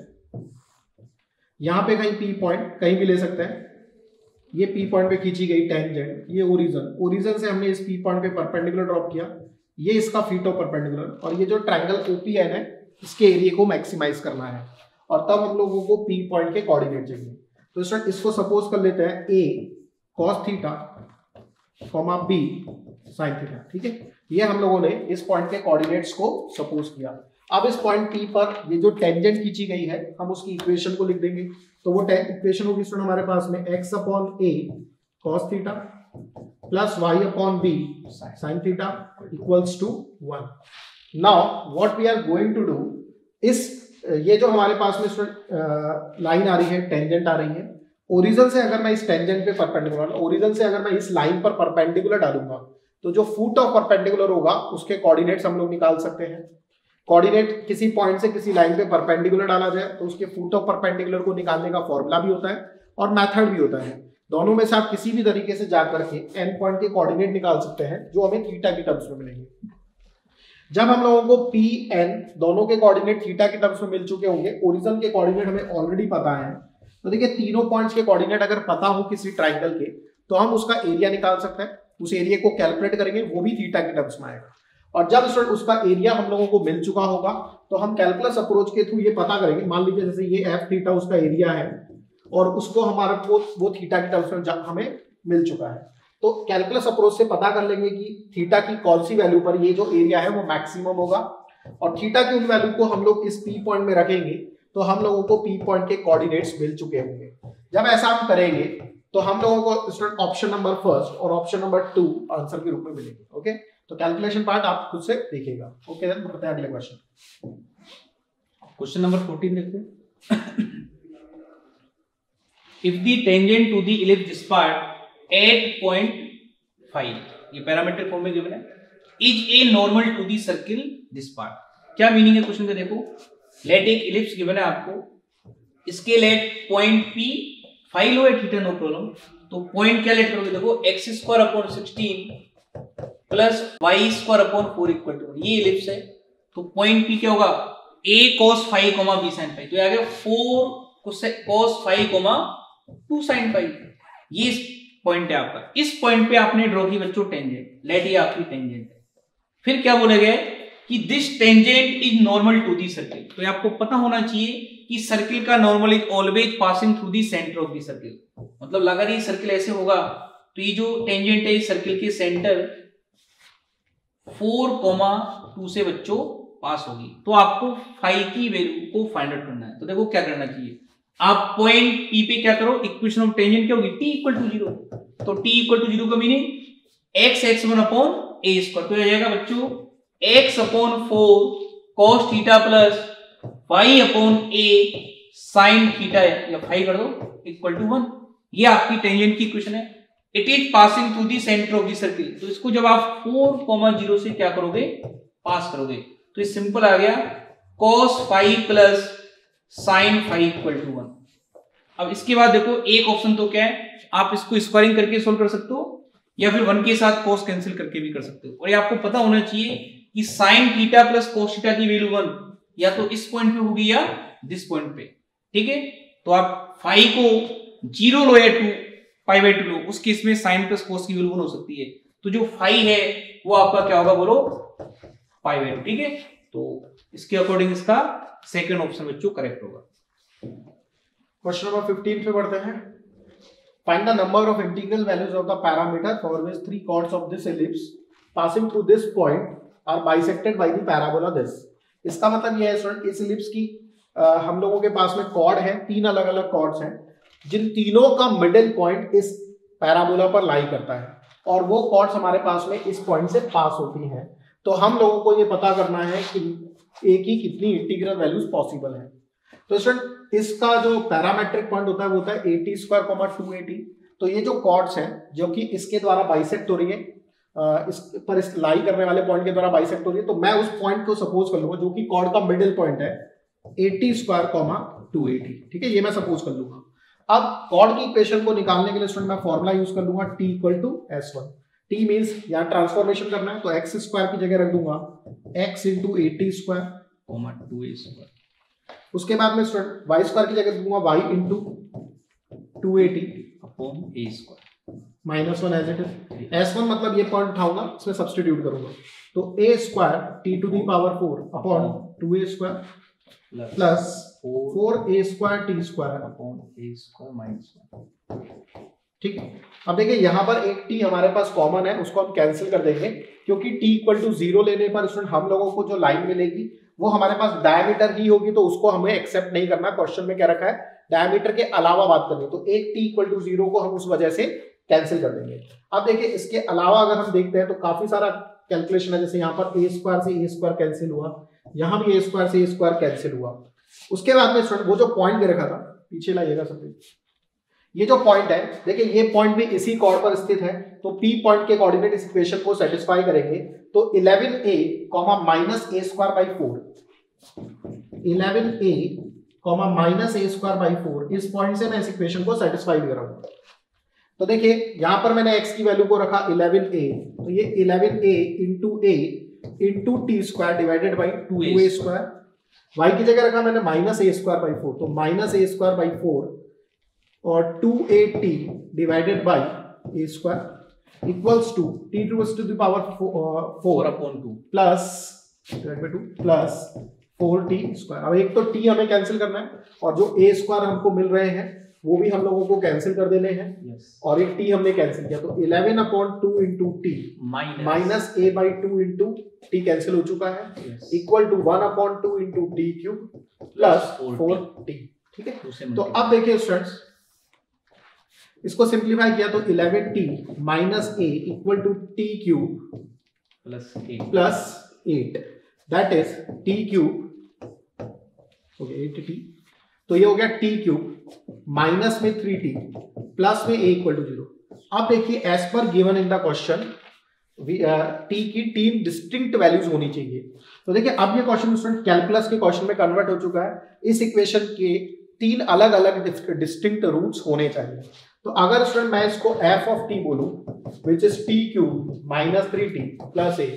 यहाँ पे कहीं P पॉइंट कहीं भी ले सकते हैं, ये P पॉइंट पे खींची गई टेंजेंट, ये ओरिजिन से हमने इस P पॉइंट पे परपेंडिकुलर ड्रॉप किया, ये इसका फीट ऑफ परपेंडिकुलर, और ये जो ट्रायंगल OPN है इसके एरिया को मैक्सिमाइज करना है, और तब हम लोगों को P पॉइंट के कोऑर्डिनेट चाहिए। तो स्टूडेंट इसको सपोज कर लेते हैं A cos theta B sin theta. ठीक है, ये हम लोगों ने इस पॉइंट के कोऑर्डिनेट्स को सपोज किया। अब इस पॉइंट P पर ये जो टेंजेंट खींची गई है हम उसकी इक्वेशन को लिख देंगे। तो वो इक्वेशन होगी स्टूडेंट हमारे पास में x upon A cos theta plus y upon B sin theta equals to 1। Now what we are going to do, इस ये जो हमारे पास में लाइन आ रही है, टेंजेंट आ रही है, ओरिजिन से अगर मैं इस टेंजेंट पे परपेंडिकुलर, ओरिजिन से अगर मैं इस लाइन पर परपेंडिकुलर डालूंगा तो जो फुट ऑफ परपेंडिकुलर होगा उसके कोऑर्डिनेट्स हम लोग निकाल सकते हैं। कोऑर्डिनेट किसी पॉइंट से किसी लाइन पे परपेंडिकुलर डाला जाए तो उसके फुट ऑफ परपेंडिकुलर को निकालने का फॉर्मूला भी होता है और मेथड भी होता है। दोनों में से आप किसी भी तरीके से जाकर के एन पॉइंट के कोऑर्डिनेट निकाल सकते हैं जो हमें थीटा की टर्म्स में मिलेंगे। जब हम लोगों को पी एन दोनों के कोऑर्डिनेट थीटा के टर्म्स में मिल चुके होंगे, ओरिजिन के कोऑर्डिनेट हमें ऑलरेडी पता है, तो देखिए तीनों पॉइंट्स के कोऑर्डिनेट अगर पता हो किसी ट्राइंगल के तो हम उसका एरिया निकाल सकते हैं, उस एरिया को कैलकुलेट करेंगे, वो भी थीटा के टर्म्स में आएगा। और जब उसका एरिया हम लोगों को मिल चुका होगा तो हम कैलकुलस अप्रोच के थ्रू ये पता करेंगे, मान लीजिए जैसे ये एफ थीटा उसका एरिया है और उसको हमारे को वो थीटा की टर्म्स में हमें मिल चुका है। तो कैलकुलस अप्रोच से पता कर लेंगे कि थीटा की कौन सी वैल्यू पर ये जो एरिया है वो मैक्सिमम होगा, और थीटा की उन वैल्यू को हम लोग इस पी पॉइंट में रखेंगे तो हम लोगों को पी पॉइंट के कोऑर्डिनेट्स मिल चुके होंगे। जब ऐसा हम करेंगे तो हम लोगों को स्टूडेंट ऑप्शन नंबर फर्स्ट और ऑप्शन नंबर 2 आंसर के रूप में मिलेंगे। ओके, तो कैलकुलेशन पार्ट आप खुद से देखिएगा। ओके, देन बढ़ते हैं अगले क्वेश्चन। क्वेश्चन नंबर 14 देखते हैं। If the tangent to the ellipse this part 8.5, ये पैरामीट्रिक फॉर्म में गिवन है, is a normal to the circle this part। क्या मीनिंग है क्वेश्चन का देखो, लेट एक इलिप्स गिवन है आपको, इसके लेट पॉइंट P फाइल हो थीटा नो प्रॉब्लम, तो पॉइंट क्या लेट करोगे देखो x² plus y² equal to, ये इलिप्स है तो पॉइंट P क्या होगा a cos phi, b sin phi, तो ये आ गया 4 cos phi, 2 sin phi, ये पॉइंट है आपका। इस पॉइंट पे आपने ड्रॉ की बच्चों टेंजेंट, लेट ये आपकी टेंजेंट है। फिर क्या बोला गया कि this tangent is normal to the circle, तो ये आपको पता होना चाहिए कि सर्किल का normal is always passing through the centre of the circle. मतलब अगर ये सर्किल ऐसे होगा तो ये जो टेंजेंट है सर्किल के सेंटर 4,2 से बच्चों पास होगी। तो आपको फाई की वैल्यू को फाइंड आउट करना है। तो देखो क्या करना चाहिए, आप पॉइंट P पे क्या करो, इक्वेशन ऑफ टेंजेंट क्या होगी t इक्वल टू 0, तो t इक्वल टू 0 का meaning x1 upon a square, तो आ जाएगा बच्चों x upon 4 cos theta plus y upon a sin theta, या फाई कर दो इक्वल टू 1। ये आपकी टेंजेंट की इक्वेशन है। It is passing through the centre of the circle, तो इसको जब आप 4,0 से क्या करोगे पास करोगे, तो ये सिंपल आ गया cos phi plus sin phi equal to 1। अब इसके बाद देखो एक ऑप्शन तो क्या है, आप इसको स्क्वायरिंग करके सोल्व कर सकते हो या फिर 1 के साथ cos कैंसिल करके भी कर सकते हो। और ये आपको पता होना चाहिए कि sin theta plus cos theta की वैल्यू 1 या तो इस पॉइंट पे होगी या दिस पॉइंट पे, ठीक है। तो आप फाई को 0 लो या 2 लो, उस केस में sin प्लस cos की वैल्यू 1 हो सकती है। तो जो फाई है वो आपका क्या होगा बोलो π/2, ठीक है। तो इसके अकॉर्डिंग इसका सेकंड ऑप्शन बच्चों करेक्ट होगा। क्वेश्चन नंबर 15 पे बढ़ते हैं। Find the number of integral values of the parameter for which 3 chords of this ellipse passing through this point are bisected by the parabola this. इसका मतलब ये है स्टूडेंट, इस एलिप्स की हम लोगों के पास में कॉर्ड है, 3 अलग अलग कॉर्ड्स हैं, जिन तीनों का मिडिल पॉइंट इस पैराबोला पर लाई करता है और वो कॉर्ड्स हमारे पास में इस पॉइंट से पास होती हैं। तो हम लोगों को ये पता करना है कि ए की कितनी इंटीग्रल वैल्यूज पॉसिबल है। तो स्टूडेंट इसका जो पैरामेट्रिक पॉइंट होता है वो होता है 80² 280। तो ये जो कॉर्ड्स हैं जो कि इसके द्वारा बाइसेक्ट हो रही है, इस पर इस लाई करने वाले पॉइंट के द्वारा बाइसेक्ट हो रही है, तो मैं उस पॉइंट को सपोज कर लूंगा जो कि कॉर्ड का मिडिल पॉइंट है 80² 280, ठीक है, ये मैं सपोज कर लूंगा। अब कॉर्ड की इक्वेशन को निकालने के लिए स्टूडेंट मैं फॉर्मूला यूज कर लूंगा t equal to s1। t means यहाँ ट्रांसफॉर्मेशन करना है, तो x स्क्वायर की जगह रख दूंगा x इंटू 80² 2a²। उसके बाद में स्टूडेंट y स्क्वायर की जगह दूंगा y into 280 upon a² -1 as it is. s1 मतलब ये पॉइंट उठाऊंगा, इसमें सब्स्टिट्यूट करूंगा, तो a² t to the power 4 upon 2a² plus 4a² t² upon a² -1, ठीक है। अब देखिए यहाँ पर एक t हमारे पास कॉमन है, उसको हम कैंसिल कर देंगे, क्योंकि t इक्वल टू 0 लेने पर स्टूडेंट हम लोगों को जो लाइन मिलेगी वो हमारे पास डायमीटर ही होगी, तो उसको हमें एक्सेप्ट नहीं करना। क्वेश्चन में क्या रखा है, डायमीटर के अलावा बात करनी, तो एक t इक्वल टू 0 को हम उस वजह से कैंसिल कर देंगे। अब देखिए इसके अलावा अगर हम देखते हैं तो काफी सारा कैलकुलेशन है, जैसे यहाँ पर a² से a² कैंसिल हुआ, यहाँ भी a² से a² कैंसिल हुआ। उसके बाद में स्टूडेंट वो जो पॉइंट दे रखा था, पीछे लाइएगा सब, ये जो पॉइंट है देखिए ये पॉइंट भी इसी कॉर्ड पर स्थित है, तो P पॉइंट के कोऑर्डिनेट इस इक्वेशन को सेटिस्फाई करेंगे। तो 11a, -a²/4 11a, -a²/4 इस पॉइंट से मैं इस इक्वेशन को सेटिस्फाई कराऊंगा। तो देखिए यहां पर मैंने x की वैल्यू को रखा 11a, तो ये 11a into a into t² divided by 2a²। y की जगह रखा मैंने -a²/4, तो -a²/4 और 2at divided by a² equals to t to the power 4 upon 2 plus 4t²। अब एक तो t हमें कैंसिल करना है और जो a² हमको मिल रहे हैं वो भी हम लोगों को कैंसिल कर देने हैं। yes. और एक टी हमने कैंसिल किया, तो 11/2 into T minus a/2 into T cancel हो चुका है, equal to 1/2 into T cube plus 4t। ठीक है, तो अब देखिए स्टूडेंट्स, इसको सिंप्लीफाई किया तो 11t minus a equal to T cube plus 8, that is T cube हो गया 8t, तो ये हो गया टी क्यूब माइनस में 3t प्लस में a इक्वल टू 0। अब देखिए as per given in the question t की 3 डिस्टिंक्ट वैल्यूज होनी चाहिए। तो देखिए अब ये क्वेश्चन स्टूडेंट कैलकुलस के क्वेश्चन में कन्वर्ट हो चुका है। इस इक्वेशन के 3 अलग अलग डिस्टिंक्ट रूट्स होने चाहिए। तो अगर स्टूडेंट मैं इसको f ऑफ t बोलूं which is T cube minus 3t plus a,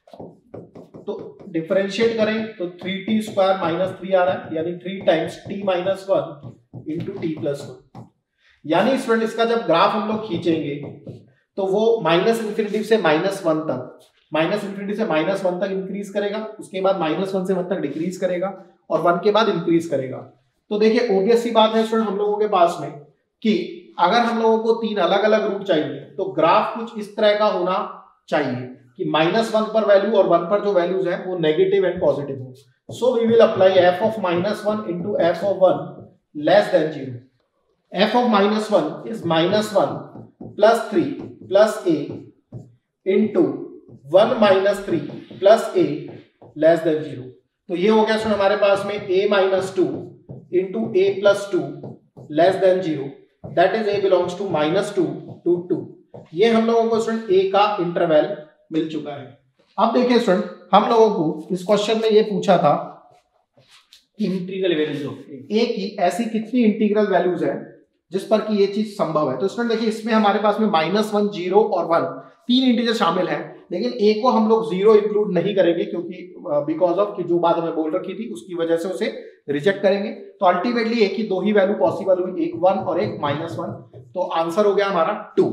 तो डिफरेंशिएट करें तो 3t स्क्वायर माइनस 3 आ रहा है, यानी 3 times t minus 1 into T plus 1। यानी स्टूडेंट इसका जब ग्राफ हम लोग खींचेंगे तो वो माइनस इंफिनिटी से माइनस 1 तक, माइनस इंफिनिटी से माइनस 1 तक इंक्रीज करेगा, उसके बाद माइनस 1 से 1 तक डिक्रीज करेगा और 1 के बाद इंक्रीज करेगा। तो देखिए ऑब्वियस सी बात है स्टूडेंट हम लोगों के पास में कि अगर हम लोगों को 3 अलग अलग रूट चाहिए तो ग्राफ कुछ इस तरह का होना चाहिए कि -1 पर वैल्यू और 1 पर जो वैल्यूज है वो नेगेटिव एंड पॉजिटिव हो। So we will apply f of -1 into f of 1 less than 0। f of -1 is -1 plus 3 plus a into 1 minus 3 plus a less than 0। तो ये हो गया सुन हमारे पास में a minus 2 into a plus 2 less than 0, that is a belongs to -2 to 2। ये हम लोगों को स्टूडेंट a का इंटरवल मिल चुका है। अब देखिए स्टूडेंट हम लोगों को इस क्वेश्चन में ये पूछा था इंटीग्रल वैल्यूज ऑफ a की ऐसी कितनी इंटीग्रल वैल्यूज है जिस पर कि ये चीज संभव है। तो स्टूडेंट देखिए इसमें हमारे पास में -1, 0 और 1 3 इंटीजर शामिल हैं, लेकिन a को हम लोग 0 इंक्लूड नहीं करेंगे क्योंकि बिकॉज ऑफ कि जो बात हमें बोल रखी थी उसकी वजह से उसे रिजेक्ट करेंगे। तो अल्टीमेटली a की 2 ही वैल्यू पॉसिबल हुई, एक 1 और एक -1। तो आंसर हो गया हमारा 2।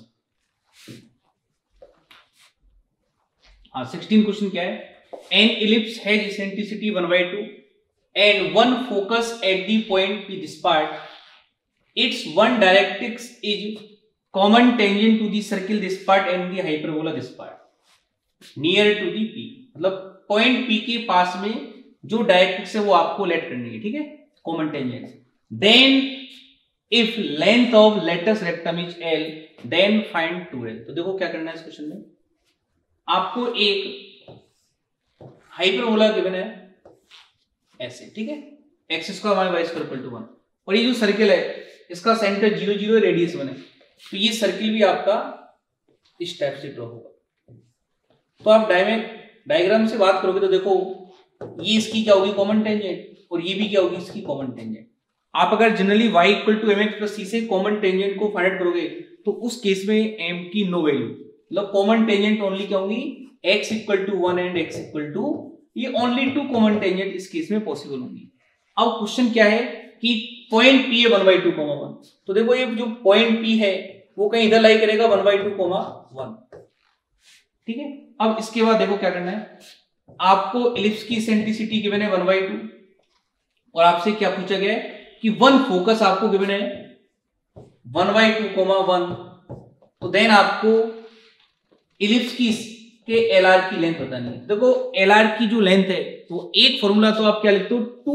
हाँ 16 क्वेश्चन क्या है, an ellipse has eccentricity 1/2 and one focus at the point P this part, its one directrix is common tangent to the circle this part and the hyperbola this part near to the P। मतलब point P के पास में जो directrix है वो आपको late करनी है, ठीक है, common tangent. Then if length of latus rectum is L then find 2L। तो देखो क्या करना है इस क्वेश्चन में, आपको एक हाइपरबोला गिवन है ऐसे, ठीक है, x square minus y square equal to 1, और ये जो सर्किल है इसका सेंटर 0 0 रेडियस 1 है, तो ये सर्किल भी आपका इस टाइप से ड्रॉ होगा। तो आप डायग्राम से बात करोगे तो देखो ये इसकी क्या होगी कॉमन टेंजेंट और ये भी क्या होगी इसकी कॉमन टेंजेंट। आप अगर generally y equal to mx plus c से कॉमन टेंजेंट को फाइंड आउट करोगे तो उस केस में m की नो वैल्यू, मतलब कॉमन टेंजेंट ओनली क्या होंगी x equal to 1 and x equal to, ये ओनली 2 कॉमन टेंजेंट इस केस में पॉसिबल होंगी। अब क्वेश्चन क्या है कि पॉइंट P है 1/2, 1, तो देखो ये जो पॉइंट P है वो कहीं इधर लाई करेगा 1/2, 1, ठीक है। अब इसके बाद देखो क्या करना है, आपको इलिप्स की इसेंट्रिसिटी गिवन है 1/2 और आपसे क्या पूछा गया है कि वन फोकस आपको गिवन है 1/2, 1, तो देन आपको इलिप्स की के LR की लेंथ बतानी है। देखो LR की जो लेंथ है वो एक फॉर्मूला तो आप क्या लिखते हो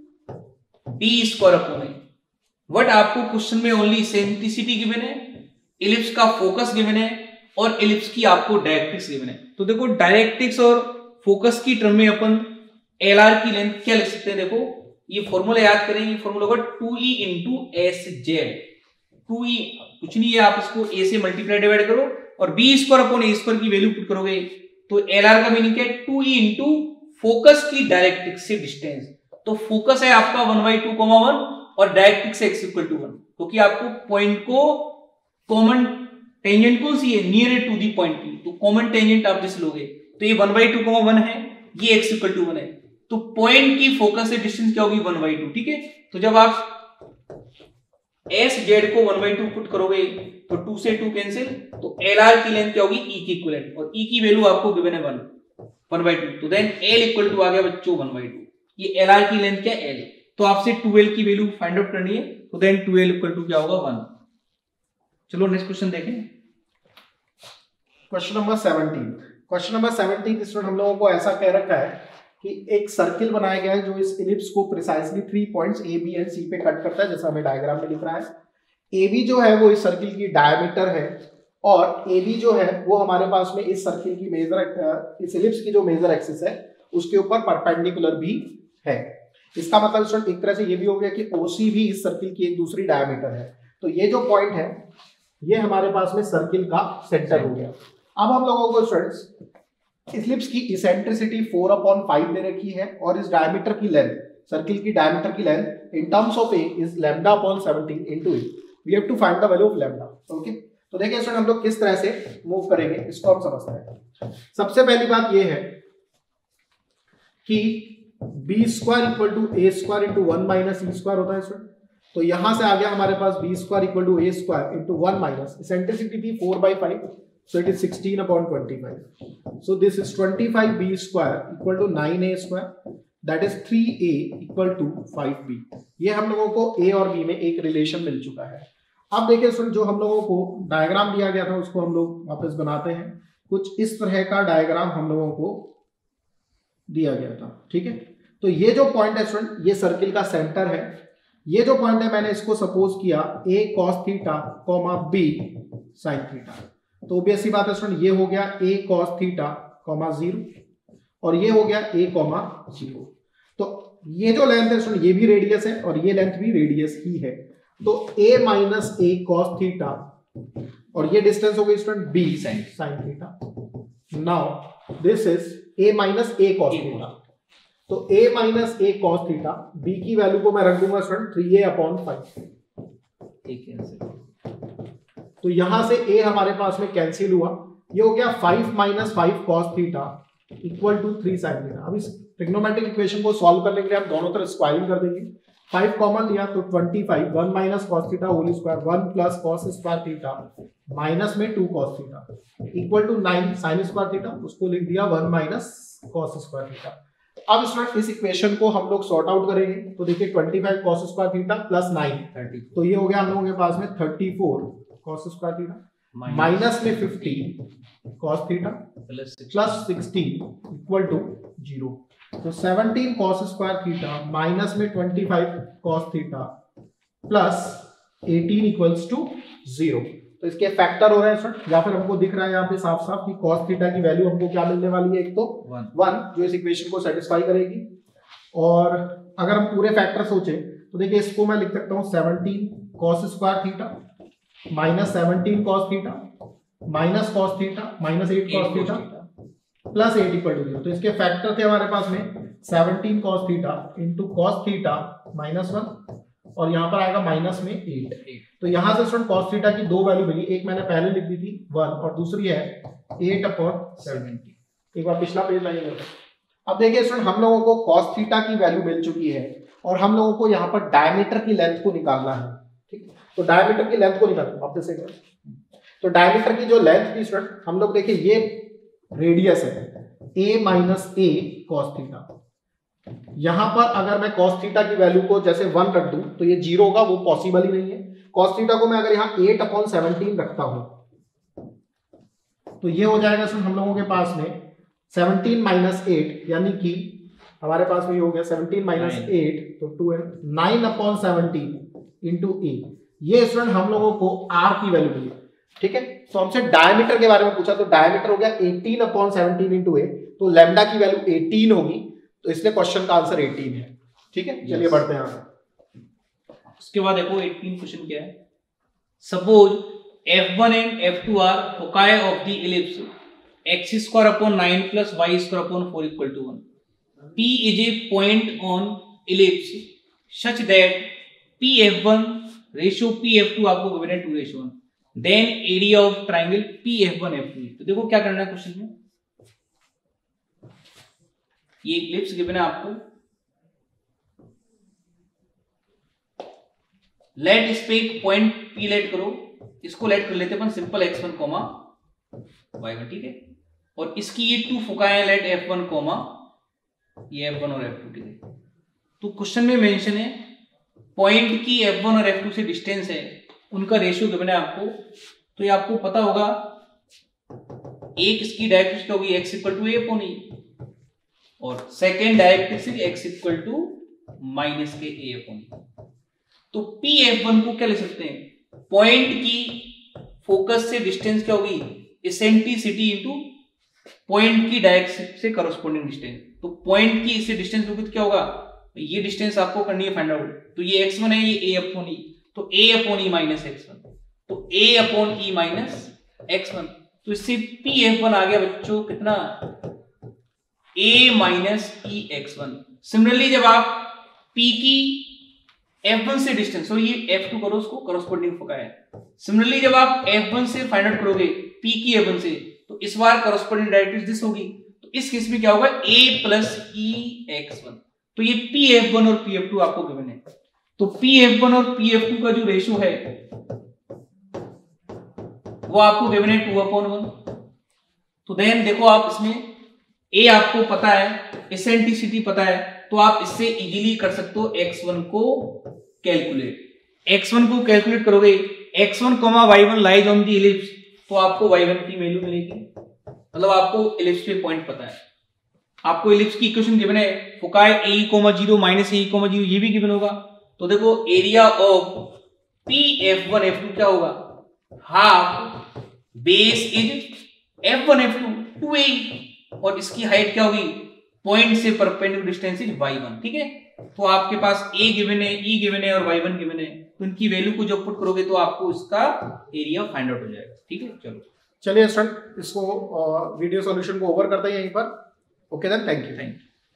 2d square upon A, but आपको क्वेश्चन में ओनली इसेंट्रिसिटी गिवन है, इलिप्स का फोकस गिवन है और इलिप्स की आपको डायरेक्ट्रिक्स गिवन है। तो देखो डायरेक्ट्रिक्स और फोकस की टर्म में अपन LR की लेंथ क्या लिख सकते हैं, देखो ये फॉर्मूला याद करें, ये फॉर्मूला होगा 2e इंटू SZ। 2e कुछ नहीं है, आप इसको a से मल्टीप्लाई डिवाइड करो और b square upon a square की वैल्यू पुट करोगे तो LR का मीनिंग क्या है 2e इंटू फोकस की डायरेक्ट्रिक्स से डिस्टेंस। तो फोकस है आपका 1/2, 1 और डायरेक्ट्रिक्स से x इक्वल टू 1, क्योंकि आपको पॉइंट को कॉमन टेंजेंट कौन सी है near to the point P, तो कॉमन टेंजेंट आप जिस लोगे तो ये 1/2, 1 है, ये x इक्वल टू 1 है, तो पॉइंट की फोकस से डिस्टेंस क्या होगी 1/2, ठीक है। तो जब आप SZ को 1/2 पुट करोगे तो 2 से 2 कैंसिल, तो LR की लेंथ क्या होगी E की इक्विवेलेंट, और E की वैल्यू आपको गिवन है 1/2, तो देन L इक्वल टू आ गया बच्चों 1/2, ये LR की लेंथ क्या है L। तो आपसे 12 की वैल्यू फाइंड आउट करनी है, तो देन 12 इक्वल टू क्या होगा 1। चलो नेक्स्ट क्वेश्चन देखें। Question number 17। Question number 17 student हम लोगों को ऐसा कह रखा है कि एक सर्किल बनाया गया है जो इस इलिप्स को precisely 3 points A B and C पे कट करता है, जैसा हमें डायग्राम में दिख रहा है। ए बी जो है वो इस सर्किल की डायमीटर है और ए बी जो है वो हमारे पास में इस सर्किल की मेजर, इस इलिप्स की जो मेजर एक्सिस है उसके ऊपर परपेंडिकुलर भी है। इसका मतलब स्टूडेंट एक तरह से ये भी हो गया कि ओसी भी इस सर्किल की एक दूसरी डायमीटर है। तो ये जो पॉइंट है ये हमारे पास में सर्किल का सेंटर हो गया। अब हम लोगों को स्टूडेंट्स इस इलिप्स की इसेंट्रिसिटी 4/5 दे रखी है और इस डायमीटर की लेंथ, सर्किल की डायमीटर की length in terms of A is λ/17 into A. We have to find the value of lambda. Okay, तो देखिए स्टूडेंट हम लोग किस तरह से मूव करेंगे इसको हम समझते हैं। सबसे पहली बात ये है कि B square equal to A square into 1 minus E square होता है स्टूडेंट। तो यहां से आ गया हमारे पास B square equal to A square into 1 minus eccentricity थी 4/5, so it is 16/25. so this is 25b square equal to 9a square, that is 3a equal to 5b। ये हम लोगों को a और b में एक रिलेशन मिल चुका है। अब देखिए स्टूडेंट जो हम लोगों को डायग्राम दिया गया था उसको हम लोग वापस बनाते हैं। कुछ इस तरह का डायग्राम हम लोगों को दिया गया था, ठीक है। तो ये जो पॉइंट है स्टूडेंट ये सर्किल का सेंटर है। ये जो पॉइंट है मैंने इसको सपोज किया a cos थीटा कॉमा b sin थीटा। तो ऑब्वियस सी बात है स्टूडेंट ये हो गया a cos थीटा कॉमा 0 और ये हो गया a कॉमा 0। तो ये जो लेंथ है स्टूडेंट ये भी रेडियस है और ये लेंथ भी रेडियस ही है। तो a minus a cos theta और ये डिस्टेंस हो गई student b sin theta. Now this is a minus a cos theta. तो a minus a cos theta b की वैल्यू को मैं रख दूंगा स्टूडेंट 3a/5। ठीक है, तो यहां से a हमारे पास में कैंसिल हुआ, ये हो गया 5 minus 5 cos theta equal to 3 sin theta. अब इस ट्रिग्नोमेट्रिक इक्वेशन को सॉल्व करने के लिए हम दोनों तरफ स्क्वायरिंग कर देंगे। 5 कॉमन लिया तो 25, 1 minus cos theta whole square 1 plus cos square theta minus में 2 cos theta equal to 9 sin square theta, उसको लिख दिया 1 माइनस cos स्क्वायर थीटा। अब स्टूडेंट इस इक्वेशन को हम लोग सॉर्ट आउट करेंगे। तो देखिए 25 cos स्क्वायर थीटा प्लस 9 30, तो ये हो गया हम लोगों के पास में 34 cos स्क्वायर थीटा माइनस में 15 cos theta plus 16 equal to 0। तो 17 cos स्क्वायर थीटा माइनस में 25 cos theta plus 18 equals to 0। तो इसके फैक्टर हो रहे हैं स्टूडेंट, या फिर हमको दिख रहा है यहाँ पे साफ साफ कि cos थीटा की वैल्यू हमको क्या मिलने वाली है, एक तो 1 जो इस इक्वेशन को सेटिस्फाई करेगी। और अगर हम पूरे फैक्टर सोचे तो देखिए इसको मैं लिख सकता हूँ 17 cos square theta minus 17 cos theta minus cos theta minus 8 cos theta plus 8 equal to 0। तो इसके फैक्टर थे हमारे पास में 17 cos theta into cos theta minus 1 और यहाँ पर आएगा माइनस में 8। तो यहाँ से स्टूडेंट cos थीटा की दो वैल्यू मिली, एक मैंने पहले लिख दी थी 1 और दूसरी है 8/70। एक बार पिछला पेज लाइए। अब देखिए स्टूडेंट हम लोगों को cos थीटा की वैल्यू मिल चुकी है और हम लोगों को यहाँ पर डायमीटर की लेंथ को निकालना है, ठीक। तो डायमीटर की लेंथ को निकालना वापस से करें। तो डायमीटर की जो लेंथ थी स्टूडेंट हम लोग देखिए ये रेडियस है a minus a cos theta. यहां पर अगर मैं cos थीटा की वैल्यू को जैसे 1 रख दूं तो ये 0 होगा, वो पॉसिबल ही नहीं है। cos थीटा को मैं अगर यहाँ 8/17 रखता हूं तो ये हो जाएगा स्टूडेंट हम लोगों के पास में 17 माइनस 8 यानी कि हमारे पास में ये हो गया 17 माइनस 8 तो 9/17 इंटू a। ये स्टूडेंट हम लोगों को r की वैल्यू मिली, ठीक है। तो हमसे डायमीटर के बारे में पूछा तो डायमीटर हो गया 18/17 इंटू a, तो लैम्डा की वैल्यू 18 होगी, तो इसलिए क्वेश्चन का आंसर 18 है, ठीक है। चलिए बढ़ते हैं आगे। उसके बाद देखो 18 क्वेश्चन क्या है। Suppose f1 and f2 are foci of the ellipse x²/9 plus y²/4 equal to 1। P is a point on ellipse such that PF1 ratio PF2 आपको गिवन है 2:1। Then area of triangle PF1F2। तो देखो क्या करना है question में, ये ellipse given है आपको। लेट इस पे एक पॉइंट P लेट करो, इसको लेट कर लेते अपन सिंपल x1, y1, ठीक है। और इसकी ये 2 फोकाई लेट f1, ये f1 और f2, ठीक है। तो क्वेश्चन में मेंशन है पॉइंट की F1 और F2 से डिस्टेंस है, उनका रेशियो गिवन है आपको। तो ये आपको पता होगा, एक इसकी डायरेक्ट्रिक्स क्या होगी, x equal to a upon e, और second directrix x equal to minus के a अपॉन e। तो Pf1 को क्या ले सकते हैं, पॉइंट की फोकस से डिस्टेंस क्या होगी, एसेंट्रिसिटी इनटू पॉइंट की डायरेक्ट्रिक्स से करस्पॉन्डिंग डिस्टेंस। तो पॉइंट की इससे डिस्टेंस होगी तो क्या होगा, ये डिस्टेंस आपको करनी है फाइंड आउट। तो ये x1 है, ये a अपॉन e, तो a अपॉन e माइनस x1, तो a अपॉन e माइनस x1। तो इससे Pf1 आ गया बच्चों कितना, a minus e x1। Similarly जब आप P की F1 से डिस्टेंस, और ये F2 करो, उसको करस्पॉन्डिंग फोका है। सिमिलरली जब आप F1 से फाइंड आउट करोगे P की F1 से, तो इस बार करस्पॉन्डिंग डायरेक्ट्रिक्स दिस होगी। तो इस केस में क्या होगा, a प्लस e x1। तो ये Pf1 और Pf2 आपको गिवन है। तो Pf1 और Pf2 का जो रेशियो है वो आपको गिवन है 2/1। तो देन देखो आप इसमें a आपको पता है, एसेंट्रिसिटी पता है, तो आप इससे इजीली कर सकते हो x1 को कैलकुलेट। x1 को कैलकुलेट करोगे, x1, y1 lies on the ellipse, तो आपको y1 की वैल्यू मिलेगी। मतलब आपको इलिप्स पे पॉइंट पता है, आपको इलिप्स की इक्वेशन गिवन है, फोकाई a,0 माइनस a,0, ये भी गिवन होगा। तो देखो एरिया ऑफ Pf1 F2 क्या होगा, half base is F1 F2 2a, और इसकी हाइट क्या होगी, पॉइंट से परपेंडिकुलर डिस्टेंस इज y1। ठीक है, तो आपके पास a गिवन है, e गिवन है और y1 गिवन है, तो इनकी वैल्यू को जब पुट करोगे तो आपको इसका एरिया फाइंड आउट हो जाएगा। ठीक है, चलिए स्टूडेंट, इसको वीडियो सॉल्यूशन को ओवर करते हैं यहीं पर। Okay then, thank you.